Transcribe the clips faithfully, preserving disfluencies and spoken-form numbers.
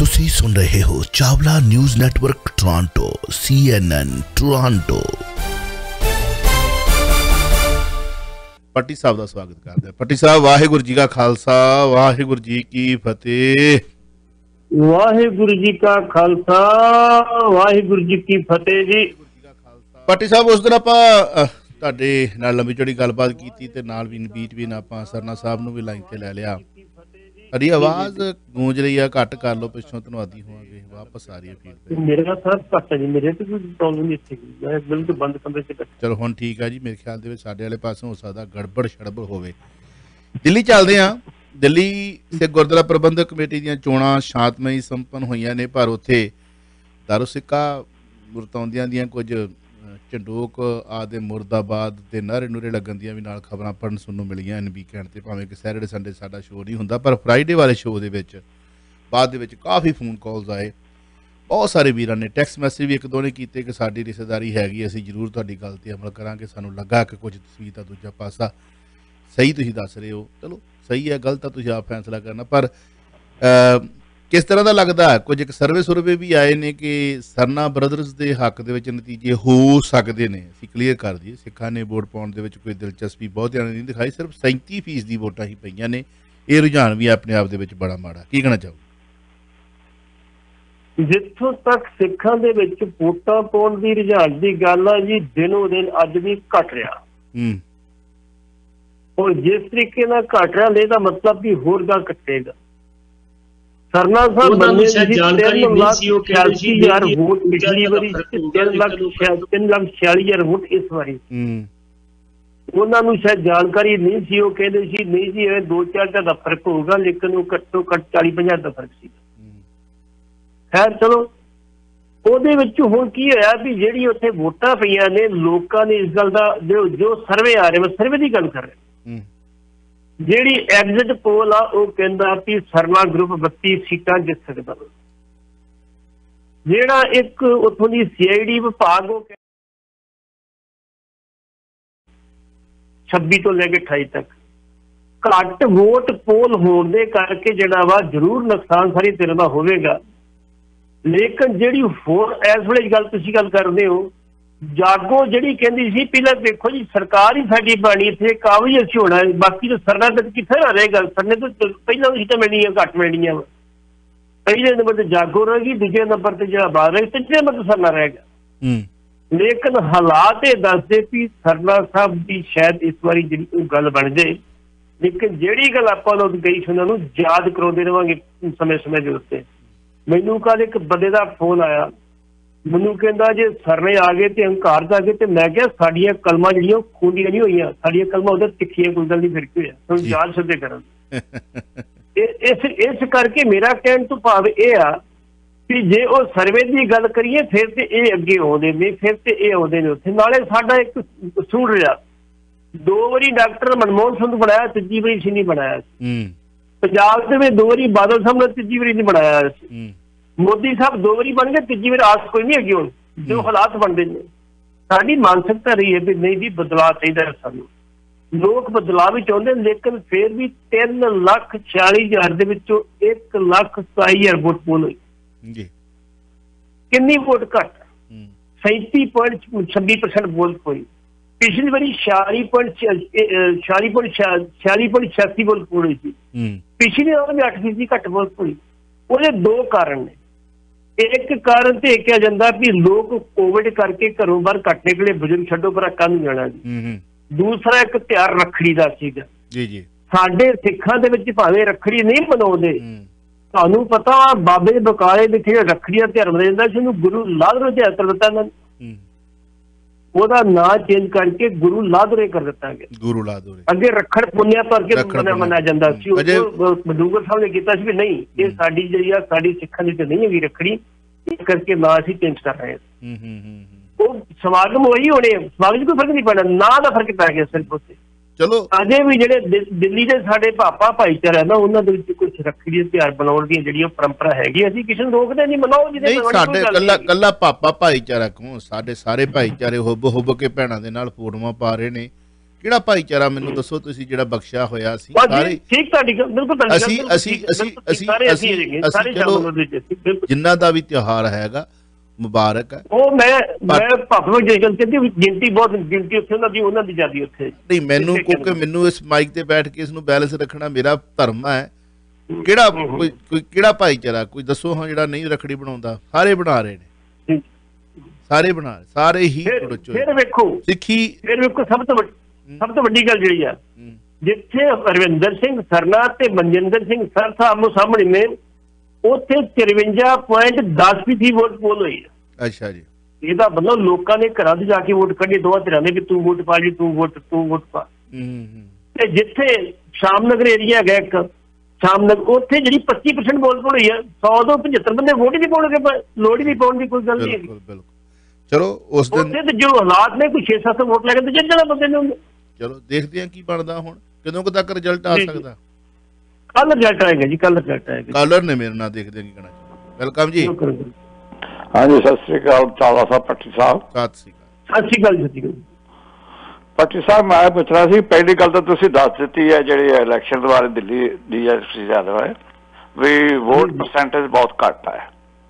तुसी सुन रहे हो Chawla news network Toronto, C N N Toronto. Patti साहब का स्वागत करते हैं। पट्टी साहब, वाहिगुरू जी का खालसा, वाहिगुरू जी की फतेह। वाहिगुरू जी का खालसा, वाहिगुरू जी की फतेह जी। पट्टी साहब, उस दिन ਆਪਾਂ ਤੁਹਾਡੇ ਨਾਲ ਲੰਬੀ ਚੌੜੀ ਗੱਲਬਾਤ ਕੀਤੀ ਤੇ ਨਾਲ ਵੀ ਬੀਚ ਵੀ ਆਪਾਂ ਸਰਨਾ ਸਾਹਿਬ ਨੂੰ ਵੀ ਲਾਈਨ ਤੇ ਲੈ ਲਿਆ। ਤੁਹਾਡੀ ਆਵਾਜ਼ ਗੂੰਜ ਰਹੀ ਆ, ਘੱਟ ਕਰ ਲਓ, ਪਿੱਛੋਂ ਧੰਨਵਾਦੀ ਹੋਵਾਂਗੇ। ਵਾਪਸ ਆ ਰਹੀ ਹੈ ਫੀਡਬੈਕ। ਮੇਰਾ ਸਰ ਘੱਟ ਹੈ ਜੀ, ਮੇਰੇ ਤੇ ਕੋਈ ਪ੍ਰੋਬਲਮ ਨਹੀਂ ਇੱਥੇ, ਮੈਂ ਬਿਲਕੁਲ ਬੰਦ ਕਮਰੇ 'ਚ। ਚਲੋ ਹੁਣ ਠੀਕ ਆ ਜੀ। ਮੇਰੇ ਖਿਆਲ ਦੇ ਵਿੱਚ ਸਾਡੇ ਵਾਲੇ ਪਾਸੋਂ ਹੋ ਸਕਦਾ ਗੜਬੜ ਛੜਬੜ ਹੋਵੇ। ਦਿੱਲੀ ਚੱਲਦੇ ਆ। ਦਿੱਲੀ ਸਿੱਖ ਗੁਰਦੁਆਰਾ ਪ੍ਰਬੰਧਕ ਕਮੇਟੀ ਦੀਆਂ ਚੋਣਾਂ ਸ਼ਾਂਤਮਈ ਸੰਪੰਨ ਹੋਈਆਂ ਨੇ, ਪਰ ਉੱਥੇ ਦਾਰੂ ਸਿੱਕਾ ਵਰਤਾਉਂਦਿਆਂ ਦੀਆਂ ਕੁਝ ਝੰਡੋਕ ਆਦਿ ਮੁਰਦਾਬਾਦ ਦੇ ਨਾਰੇ ਨੂਰੇ ਲੱਗਣ ਦੀਆਂ ਵੀ ਨਾਲ ਖਬਰਾਂ ਪੜ੍ਹਨ ਸੁਣਨ ਨੂੰ ਮਿਲੀਆਂ ਹਨ ਵੀਕਐਂਡ 'ਤੇ। ਭਾਵੇਂ ਕਿ ਸੈਟਰਡੇ ਸੰਡੇ ਸਾਡਾ ਸ਼ੋਅ ਨਹੀਂ ਹੁੰਦਾ, ਪਰ ਫਰਾਈਡੇ ਵਾਲੇ ਸ਼ੋਅ ਦੇ ਵਿੱਚ ਬਾਅਦ ਦੇ ਵਿੱਚ ਕਾਫੀ ਫੋਨ ਕਾਲਸ ਆਏ। ਬਹੁਤ ਸਾਰੇ ਵੀਰਾਂ ਨੇ ਟੈਕਸਟ ਮੈਸੇਜ ਵੀ ਇੱਕ ਦੋ ਨੇ ਕੀਤੇ ਕਿ ਸਾਡੀ ਰਿਸ਼ਤੇਦਾਰੀ ਹੈਗੀ, ਅਸੀਂ ਜ਼ਰੂਰ ਤੁਹਾਡੀ ਗੱਲ 'ਤੇ ਅਮਲ ਕਰਾਂਗੇ। ਸਾਨੂੰ ਲੱਗਾ ਕਿ ਕੁਝ ਤਸਵੀਰ ਦਾ ਦੂਜਾ ਪਾਸਾ ਸਹੀ ਤੁਸੀਂ ਦੱਸ ਰਹੇ ਹੋ। ਚਲੋ ਸਹੀ ਹੈ, ਗਲਤ ਤਾਂ ਤੁਸੀਂ ਆਪ ਫੈਸਲਾ ਕਰਨਾ। ਪਰ ਕਿਸ ਤਰ੍ਹਾਂ ਦਾ ਲੱਗਦਾ? ਕੁਝ ਇੱਕ ਸਰਵੇ ਸੁਰਵੇ ਵੀ ਆਏ ਨੇ ਕਿ ਸਰਨਾ ਬ੍ਰਦਰਜ਼ ਦੇ ਹੱਕ ਦੇ ਵਿੱਚ ਨਤੀਜੇ ਹੋ ਸਕਦੇ ਨੇ। ਅਸੀਂ ਕਲੀਅਰ ਕਰ ਦਈਏ, ਸਿੱਖਾਂ ਨੇ ਵੋਟ ਪਾਉਣ ਦੇ ਵਿੱਚ ਕੋਈ ਦਿਲਚਸਪੀ ਬਹੁਤਿਆਂ ਨੇ ਨਹੀਂ ਦਿਖਾਈ, ਸਿਰਫ ਸੈਂਤੀ ਫੀਸਦੀ ਵੋਟਾਂ ਹੀ ਪਈਆਂ ਨੇ। ਇਹ ਰੁਝਾਨ ਵੀ ਆਪਣੇ ਆਪ ਦੇ ਵਿੱਚ ਬੜਾ ਮਾੜਾ। ਕੀ ਕਹਿਣਾ ਚਾਹੋ? ਜਿੱਥੋਂ ਤੱਕ ਸਿੱਖਾਂ ਦੇ ਵਿੱਚ ਵੋਟਾਂ ਪਾਉਣ ਦੀ ਰੁਝਾਨ ਦੀ ਗੱਲ ਆ ਜੀ, ਦਿਨੋਂ ਦਿਨ ਅੱਜ ਵੀ ਘਟ ਰਿਹਾ। ਹੂੰ ਔਰ ਜਿਸ ਤਰੀਕੇ ਨਾਲ ਘਟ ਰਿਹਾ, ਇਹਦਾ ਮਤਲਬ ਵੀ ਹੋਰ ਗਾ ਘਟੇਗਾ। ਸਰਨਾ ਸਾਹਿਬ ਬੰਦੇ ਜਾਣਕਾਰੀ ਨਹੀਂ ਸੀ, ਉਹ ਛਿਆਸੀ ਹਜ਼ਾਰ ਵੋਟ ਪਿਛਲੀ ਵਾਰੀ, ਤਿੰਨ ਲੱਖ ਤਿੰਨ ਲੱਖ ਛਿਆਲੀ ਹਜ਼ਾਰ ਵੋਟ ਇਸ ਵਾਰੀ। ਉਹਨਾਂ ਨੂੰ ਸ਼ਾਇਦ ਜਾਣਕਾਰੀ ਨਹੀਂ ਸੀ। ਉਹ ਕਹਿੰਦੇ ਸੀ ਨਹੀਂ ਜੀ ਇਹ ਦੋ ਚਾਰ ਹਜ਼ਾਰ ਦਾ ਫਰਕ ਹੋਊਗਾ, ਲੇਕਿਨ ਉਹ ਘੱਟੋ ਘੱਟ ਚਾਲੀ ਪੰਜਾਹ ਦਾ ਫਰਕ ਸੀ। ਖੈਰ ਚਲੋ, ਉਹਦੇ ਵਿੱਚ ਹੁਣ ਕੀ ਹੋਇਆ ਵੀ ਜਿਹੜੀ ਉੱਥੇ ਵੋਟਾਂ ਪਈਆਂ ਨੇ, ਲੋਕਾਂ ਨੇ ਇਸ ਗੱਲ ਦਾ ਜੋ ਜੋ ਸਰਵੇ ਆ ਰਿਹਾ, ਮੈਂ ਸਰਵੇ ਦੀ ਗੱਲ ਕਰ ਰਿਹਾ, ਜਿਹੜੀ ਐਗਜ਼ਿਟ ਪੋਲ ਆ ਉਹ ਕਹਿੰਦਾ ਵੀ ਸਰਨਾ ਗਰੁੱਪ ਬੱਤੀ ਸੀਟਾਂ ਜਿੱਤ ਸਕਦਾ। ਜਿਹੜਾ ਇੱਕ ਉੱਥੋਂ ਦੀ ਸੀ ਆਈ ਡੀ ਵਿਭਾਗ ਉਹ ਛੱਬੀ ਤੋਂ ਲੈ ਕੇ ਅਠਾਈ ਤੱਕ ਘੱਟ ਵੋਟ ਪੋਲ ਹੋਣ ਦੇ ਕਰਕੇ ਜਿਹੜਾ ਵਾ ਜ਼ਰੂਰ ਨੁਕਸਾਨ ਸਾਰੀ ਤਰ੍ਹਾਂ ਦਾ ਹੋਵੇਗਾ। ਲੇਕਿਨ ਜਿਹੜੀ ਹੋਰ ਇਸ ਵੇਲੇ ਗੱਲ ਤੁਸੀਂ ਗੱਲ ਕਰਦੇ ਹੋ, ਜਾਗੋ ਜਿਹੜੀ ਕਹਿੰਦੀ ਸੀ ਪਹਿਲਾਂ ਦੇਖੋ ਜੀ ਸਰਕਾਰ ਹੀ ਸਾਡੀ ਬਣੀ, ਇੱਥੇ ਕਾਬਜ਼ ਅਸੀਂ ਹੋਣਾ, ਬਾਕੀ ਤਾਂ ਸਰਨਾ ਤੱਕ ਕਿੱਥੇ ਨਾ ਰਹੇਗਾ। ਸਰਨੇ ਤੋਂ ਪਹਿਲਾਂ ਸੀਟਾਂ ਮਿਲਣੀਆਂ ਘੱਟ ਮਿਲਣੀਆਂ ਵਾ। ਪਹਿਲੇ ਨੰਬਰ ਤੇ ਜਾਗੋ ਰਹੇਗੀ, ਦੂਜੇ ਨੰਬਰ ਤੇ ਜਿਹੜਾ ਬਾਦ ਰਹੇ, ਤੀਜੇ ਨੰਬਰ ਤੇ ਸਰਨਾ ਰਹੇਗਾ। ਲੇਕਿਨ ਹਾਲਾਤ ਇਹ ਦੱਸਦੇ ਵੀ ਸਰਨਾ ਸਾਹਿਬ ਦੀ ਸ਼ਾਇਦ ਇਸ ਵਾਰੀ ਜਿਹੜੀ ਕੋਈ ਗੱਲ ਬਣ ਜਾਏ। ਲੇਕਿਨ ਜਿਹੜੀ ਗੱਲ ਆਪਾਂ ਲੋਕ ਗਈ ਸੀ ਉਹਨਾਂ ਨੂੰ ਯਾਦ ਕਰਾਉਂਦੇ ਰਹਾਂਗੇ ਸਮੇਂ ਸਮੇਂ ਦੇ ਉੱਤੇ। ਮੈਨੂੰ ਕੱਲ੍ਹ ਇੱਕ ਬੰਦੇ ਦਾ ਫੋਨ ਆਇਆ, ਮੈਨੂੰ ਕਹਿੰਦਾ ਜੇ ਸਰਨੇ ਆ ਗਏ ਤੇ ਹੰਕਾਰ ਚ ਆ ਗਏ, ਤੇ ਮੈਂ ਕਿਹਾ ਸਾਡੀਆਂ ਕਲਮਾਂ ਜਿਹੜੀਆਂ ਖੂੰਡੀਆਂ ਨਹੀਂ ਹੋਈਆਂ, ਸਾਡੀਆਂ ਕਲਮਾਂ ਉਹਦੇ ਤਿੱਖੀਆਂ, ਕੋਈ ਗੱਲ ਨਹੀਂ ਫਿਰ ਕੀ ਹੋਇਆ, ਤੁਹਾਨੂੰ ਯਾਦ ਸਿੱਧੇ ਕਰਨ। ਇਸ ਇਸ ਕਰਕੇ ਮੇਰਾ ਕਹਿਣ ਤੋਂ ਭਾਵ ਇਹ ਆ ਕਿ ਜੇ ਉਹ ਸਰਵੇ ਦੀ ਗੱਲ ਕਰੀਏ ਫਿਰ ਤੇ ਇਹ ਅੱਗੇ ਆਉਂਦੇ ਨੇ, ਫਿਰ ਤੇ ਇਹ ਆਉਂਦੇ ਨੇ ਉੱਥੇ। ਨਾਲੇ ਸਾਡਾ ਇੱਕ ਸੂਟ ਰਿਹਾ, ਦੋ ਵਾਰੀ ਡਾਕਟਰ ਮਨਮੋਹਨ ਸਿੰਘ ਬਣਾਇਆ, ਤੀਜੀ ਵਾਰੀ ਸੀ ਨਹੀਂ ਬਣਾਇਆ ਸੀ। ਪੰਜਾਬ ਦੇ ਵਿੱਚ ਦੋ ਵਾਰੀ ਬਾਦਲ ਸਾਹਿਬ ਨੇ ਤੀਜੀ ਵਾਰੀ ਨਹੀਂ ਬਣਾਇਆ ਸੀ। ਮੋਦੀ ਸਾਹਿਬ ਦੋ ਵਾਰੀ ਬਣ ਗਏ, ਤੀਜੀ ਵਾਰ ਆਸ ਕੋਈ ਨਹੀਂ ਹੈਗੀ। ਹੁਣ ਜੋ ਹਾਲਾਤ ਬਣਦੇ ਨੇ, ਸਾਡੀ ਮਾਨਸਿਕਤਾ ਰਹੀ ਹੈ ਵੀ ਨਹੀਂ ਜੀ ਬਦਲਾਅ ਚਾਹੀਦਾ ਹੈ ਸਾਨੂੰ। ਲੋਕ ਬਦਲਾਅ ਵੀ ਚਾਹੁੰਦੇ, ਲੇਕਿਨ ਫਿਰ ਵੀ ਤਿੰਨ ਲੱਖ ਛਿਆਲੀ ਹਜ਼ਾਰ ਦੇ ਵਿੱਚੋਂ ਇੱਕ ਲੱਖ ਸਤਾਈ ਹਜ਼ਾਰ ਵੋਟ ਪੋਲ ਹੋਈ। ਕਿੰਨੀ ਵੋਟ ਘੱਟ? ਸੈਂਤੀ ਪੁਆਇੰਟ ਛੱਬੀ ਪਰਸੈਂਟ ਵੋਟ ਹੋਈ। ਪਿਛਲੀ ਵਾਰੀ ਛਿਆਲੀ ਪੁਆਇੰਟ ਛਿਆਲੀ ਪੁਆਇੰਟ ਛਿਆਲੀ ਪੁਆਇੰਟ ਛਿਆਸੀ ਵੋਟ ਪੋਲ ਹੋਈ ਸੀ। ਪਿਛਲੀ ਵਾਰ ਵੀ ਅੱਠ ਫੀਸਦੀ ਘੱਟ ਵੋਟ ਹੋਈ। ਉਹਦੇ ਦੋ ਕਾਰਨ ਨੇ। ਇੱਕ ਕਾਰਨ ਤੇ ਇਹ ਕਿਹਾ ਜਾਂਦਾ ਵੀ ਲੋਕ ਕੋਵਿਡ ਕਰਕੇ ਘਰੋਂ ਬਾਹਰ ਘੱਟ ਨਿਕਲੇ, ਬਜ਼ੁਰਗ ਛੱਡੋ ਪਰ ਕੰਨ ਜਾਣਾ ਜੀ। ਦੂਸਰਾ ਇੱਕ ਤਿਉਹਾਰ ਰੱਖੜੀ ਦਾ ਸੀਗਾ ਜੀ ਜੀ। ਸਾਡੇ ਸਿੱਖਾਂ ਦੇ ਵਿੱਚ ਭਾਵੇਂ ਰੱਖੜੀ ਨਹੀਂ ਮਨਾਉਂਦੇ, ਤੁਹਾਨੂੰ ਪਤਾ ਬਾਬੇ ਬਕਾਲੇ ਵਿਖੇ ਰੱਖੜੀ ਦਾ ਤਿਉਹਾਰ ਮਨਾਇਆ ਜਾਂਦਾ ਸੀ, ਉਹਨੂੰ ਗੁਰੂ ਲਾਧਰੂ ਤਿਉਹਾਰ ਕਰ ਦਿੱਤਾ ਇਹਨਾਂ ਨੇ। ਉਹਦਾ ਨਾਂ ਚੇਂਜ ਕਰਕੇ ਗੁਰੂ ਲਾਧਰੇ ਕਰ ਦਿੱਤਾ ਗਿਆ। ਗੁਰੂ ਲਾਧਰੇ ਅੱਗੇ ਰੱਖੜ ਪੁੰਨਿਆ ਭਰ ਕੇ ਮਨਾਇਆ ਜਾਂਦਾ ਸੀ। ਮਡੂਗਰ ਸਾਹਿਬ ਨੇ ਕੀਤਾ ਸੀ ਵੀ ਨਹੀਂ, ਇਹ ਸਾਡੀ ਜਿਹੜੀ ਆ ਸਾਡੀ ਸਿੱਖਾਂ ਦੀ ਤੇ ਨਹੀਂ ਹੈਗੀ ਰੱਖੜੀ, ਇਸ ਕਰਕੇ ਨਾਂ ਅਸੀਂ ਚੇਂਜ ਕਰ ਰਹੇ ਹਾਂ। ਉਹ ਸਮਾਗਮ ਉਹੀ ਹੋਣੇ, ਸਮਾਗਮ ਕੋਈ ਫਰਕ ਨਹੀਂ ਪੈਣਾ, ਨਾਂ ਦਾ ਫਰਕ ਪੈ ਗਿਆ ਸਿਰਫ ਉੱਥੇ। ਚਲੋ ਅਜੇ ਵੀ ਜਿਹੜੇ ਦਿੱਲੀ ਦੇ ਸਾਡੇ ਭਾਪਾ ਭਾਈਚਾਰਾ ਨਾ, ਉਹਨਾਂ ਦੇ ਵਿੱਚ ਕੁਛ ਰੱਖੜੀ ਦੇ ਤਿਉਹਾਰ ਬਣਾਉਣ ਦੀਆਂ ਜਿਹੜੀਆਂ ਪਰੰਪਰਾ ਹੈਗੀ, ਅਸੀਂ ਕਿਸੇ ਨੂੰ ਰੋਕਦੇ ਨਹੀਂ, ਮਨਾਓ। ਜਿਹਦੇ ਸਾਡੇ ਕੱਲਾ ਕੱਲਾ ਭਾਪਾ ਭਾਈਚਾਰਾ ਕੌਣ, ਸਾਡੇ ਸਾਰੇ ਭਾਈਚਾਰੇ ਹੁੱਬ ਹੁੱਬ ਕੇ ਭੈਣਾਂ ਦੇ ਨਾਲ ਫੋਟੋਆਂ ਪਾ ਰਹੇ ਨੇ, ਕਿਹੜਾ ਭਾਈਚਾਰਾ ਮੈਨੂੰ ਦੱਸੋ ਤੁਸੀਂ ਜਿਹੜਾ ਬਖਸ਼ਿਆ ਹੋਇਆ ਸੀ? ਸਾਰੇ ਠੀਕ ਤੁਹਾਡੀ ਗੱਲ ਬਿਲਕੁਲ ਤੁਹਾਡੀ ਅਸੀਂ ਅਸੀਂ ਅਸੀਂ ਅਸੀਂ ਸਾਰੇ ਅਸੀਂ ਅਸੀਂ ਅਸੀਂ ਸਾਰੇ ਚਲੋ ਸ਼ਾਮਲ ਉਹਦੇ ਵਿੱਚ ਸੀ, ਬਿਲਕੁਲ। ਜਿੰਨਾ ਦਾ ਵੀ ਤਿਉਹਾਰ ਹੈਗਾ ਮੁਬਾਰਕ ਹੈ। ਉਹ ਮੈਂ ਮੈਂ ਭਾਵੇਂ ਜੇ ਗੱਲ ਕਹਿੰਦੀ ਗਿਣਤੀ ਬਹੁਤ ਗਿਣਤੀ ਉੱਥੇ ਉਹਨਾਂ ਦੀ ਉਹਨਾਂ ਦੀ ਜ਼ਿਆਦੀ ਉੱਥੇ ਨਹੀਂ ਮੈਨੂੰ ਕਿਉਂਕਿ ਮੈਨੂੰ ਇਸ ਮਾਈਕ ਤੇ ਬੈਠ ਕੇ ਇਸ ਨੂੰ ਬੈਲੈਂਸ ਰੱਖਣਾ ਮੇਰਾ ਧਰਮ ਹੈ। ਕਿਹੜਾ ਕੋਈ ਕੋਈ ਕਿਹੜਾ ਭਾਈਚਾਰਾ ਕੋਈ ਦੱਸੋ ਹਾਂ ਜਿਹੜਾ ਨਹੀਂ ਰੱਖੜੀ ਬਣਾਉਂਦਾ? ਸਾਰੇ ਬਣਾ ਰਹੇ ਨੇ, ਸਾਰੇ ਬਣਾ ਸਾਰੇ ਹੀ। ਫਿਰ ਵੇਖੋ ਸਿੱਖੀ ਫਿਰ ਵੇਖੋ ਸਭ ਤੋਂ ਸਭ ਤੋਂ ਵੱਡੀ ਗੱਲ ਜਿਹੜੀ ਆ, ਜਿੱਥੇ ਰਵਿੰਦਰ ਸਿੰਘ ਸਰਨਾ ਤੇ ਮਨਜਿੰਦਰ ਸਿੰਘ ਸਰ ਸਾਹਿਬ ਸਾਹਮਣੇ ਨੇ ਉੱਥੇ ਚਰਵੰਜਾ ਪੁਆਇੰਟ ਦਸ ਫੀਸਦੀ ਵੋਟ ਪੋਲ ਹੋਈ ਹੈ। ਅੱਛਾ ਜੀ। ਇਹਦਾ ਮਤਲਬ ਲੋਕਾਂ ਨੇ ਘਰਾਂ 'ਚ ਜਾ ਕੇ ਵੋਟ ਕੱਢੀ, ਦੋਵਾਂ ਧਿਰਾਂ ਨੇ ਵੀ ਤੂੰ ਵੋਟ ਪਾ ਜੀ, ਤੂੰ ਵੋਟ ਤੂੰ ਵੋਟ ਪਾ। ਤੇ ਜਿੱਥੇ ਸ਼ਾਮਨਗਰ ਏਰੀਆ ਹੈਗਾ ਇੱਕ ਸ਼ਾਮਨਗਰ, ਉੱਥੇ ਜਿਹੜੀ ਪੱਚੀ ਪਰਸੈਂਟ ਵੋਟ ਪੋਲ ਹੋਈ ਹੈ, ਸੌ ਤੋਂ ਪਝੱਤਰ ਬੰਦੇ ਵੋਟ ਹੀ ਨਹੀਂ ਪਾਉਣਗੇ, ਲੋੜ ਹੀ ਨਹੀਂ ਪਾਉਣ ਦੀ ਕੋਈ ਗੱਲ ਨਹੀਂ। ਬਿਲਕੁਲ। ਚਲੋ ਉਸ ਦਿਨ ਉੱਥੇ ਤੇ ਜੋ ਹਾਲਾਤ ਨੇ ਕੋਈ ਛੇ ਸੱਤ ਵੋਟ ਲੈ ਕੇ ਤੇ ਜਿੱਤਣਾ ਬੰਦੇ ਨੇ। ਚਲੋ ਦੇਖਦੇ ਹਾਂ ਕੀ ਬਣਦਾ ਹੁਣ, ਕਦੋਂ ਕੁ ਤੱਕ ਰਿਜ਼ਲਟ ਆ ਸਕਦਾ? ਕੱਲ ਰਿਜ਼ਲਟ ਆਏਗਾ ਜੀ, ਕੱਲ ਰਿਜ਼ਲਟ ਆਏਗਾ। ਕਾਲਰ ਨੇ ਮੇਰੇ ਨਾਲ, ਦੇਖਦੇ ਕੀ ਕਹਿਣਾ। ਵੈਲਕਮ ਜੀ। ਹਾਂਜੀ ਸਤਿ ਸ੍ਰੀ ਅਕਾਲ ਚਾਵਲਾ ਸਾਹਿਬ, ਪੱਟੀ ਸਾਹਿਬ। ਸਤਿ ਸ੍ਰੀ ਅਕਾਲ। ਸਤਿ ਸ੍ਰੀ ਅਕਾਲ ਜੀ। ਪੱਟੀ ਸਾਹਿਬ ਮੈਂ ਪੁੱਛਣਾ ਸੀ, ਪਹਿਲੀ ਗੱਲ ਤਾਂ ਤੁਸੀਂ ਦੱਸ ਦਿੱਤੀ ਹੈ ਜਿਹੜੀ ਇਲੈਕਸ਼ਨ ਬਾਰੇ ਦਿੱਲੀ ਡੀ ਐਸ ਪੀ ਜ਼ਿਆਦਾ ਹੈ ਵੀ ਵੋਟ ਪਰਸੈਂਟੇਜ ਬਹੁਤ ਘੱਟ ਹੈ।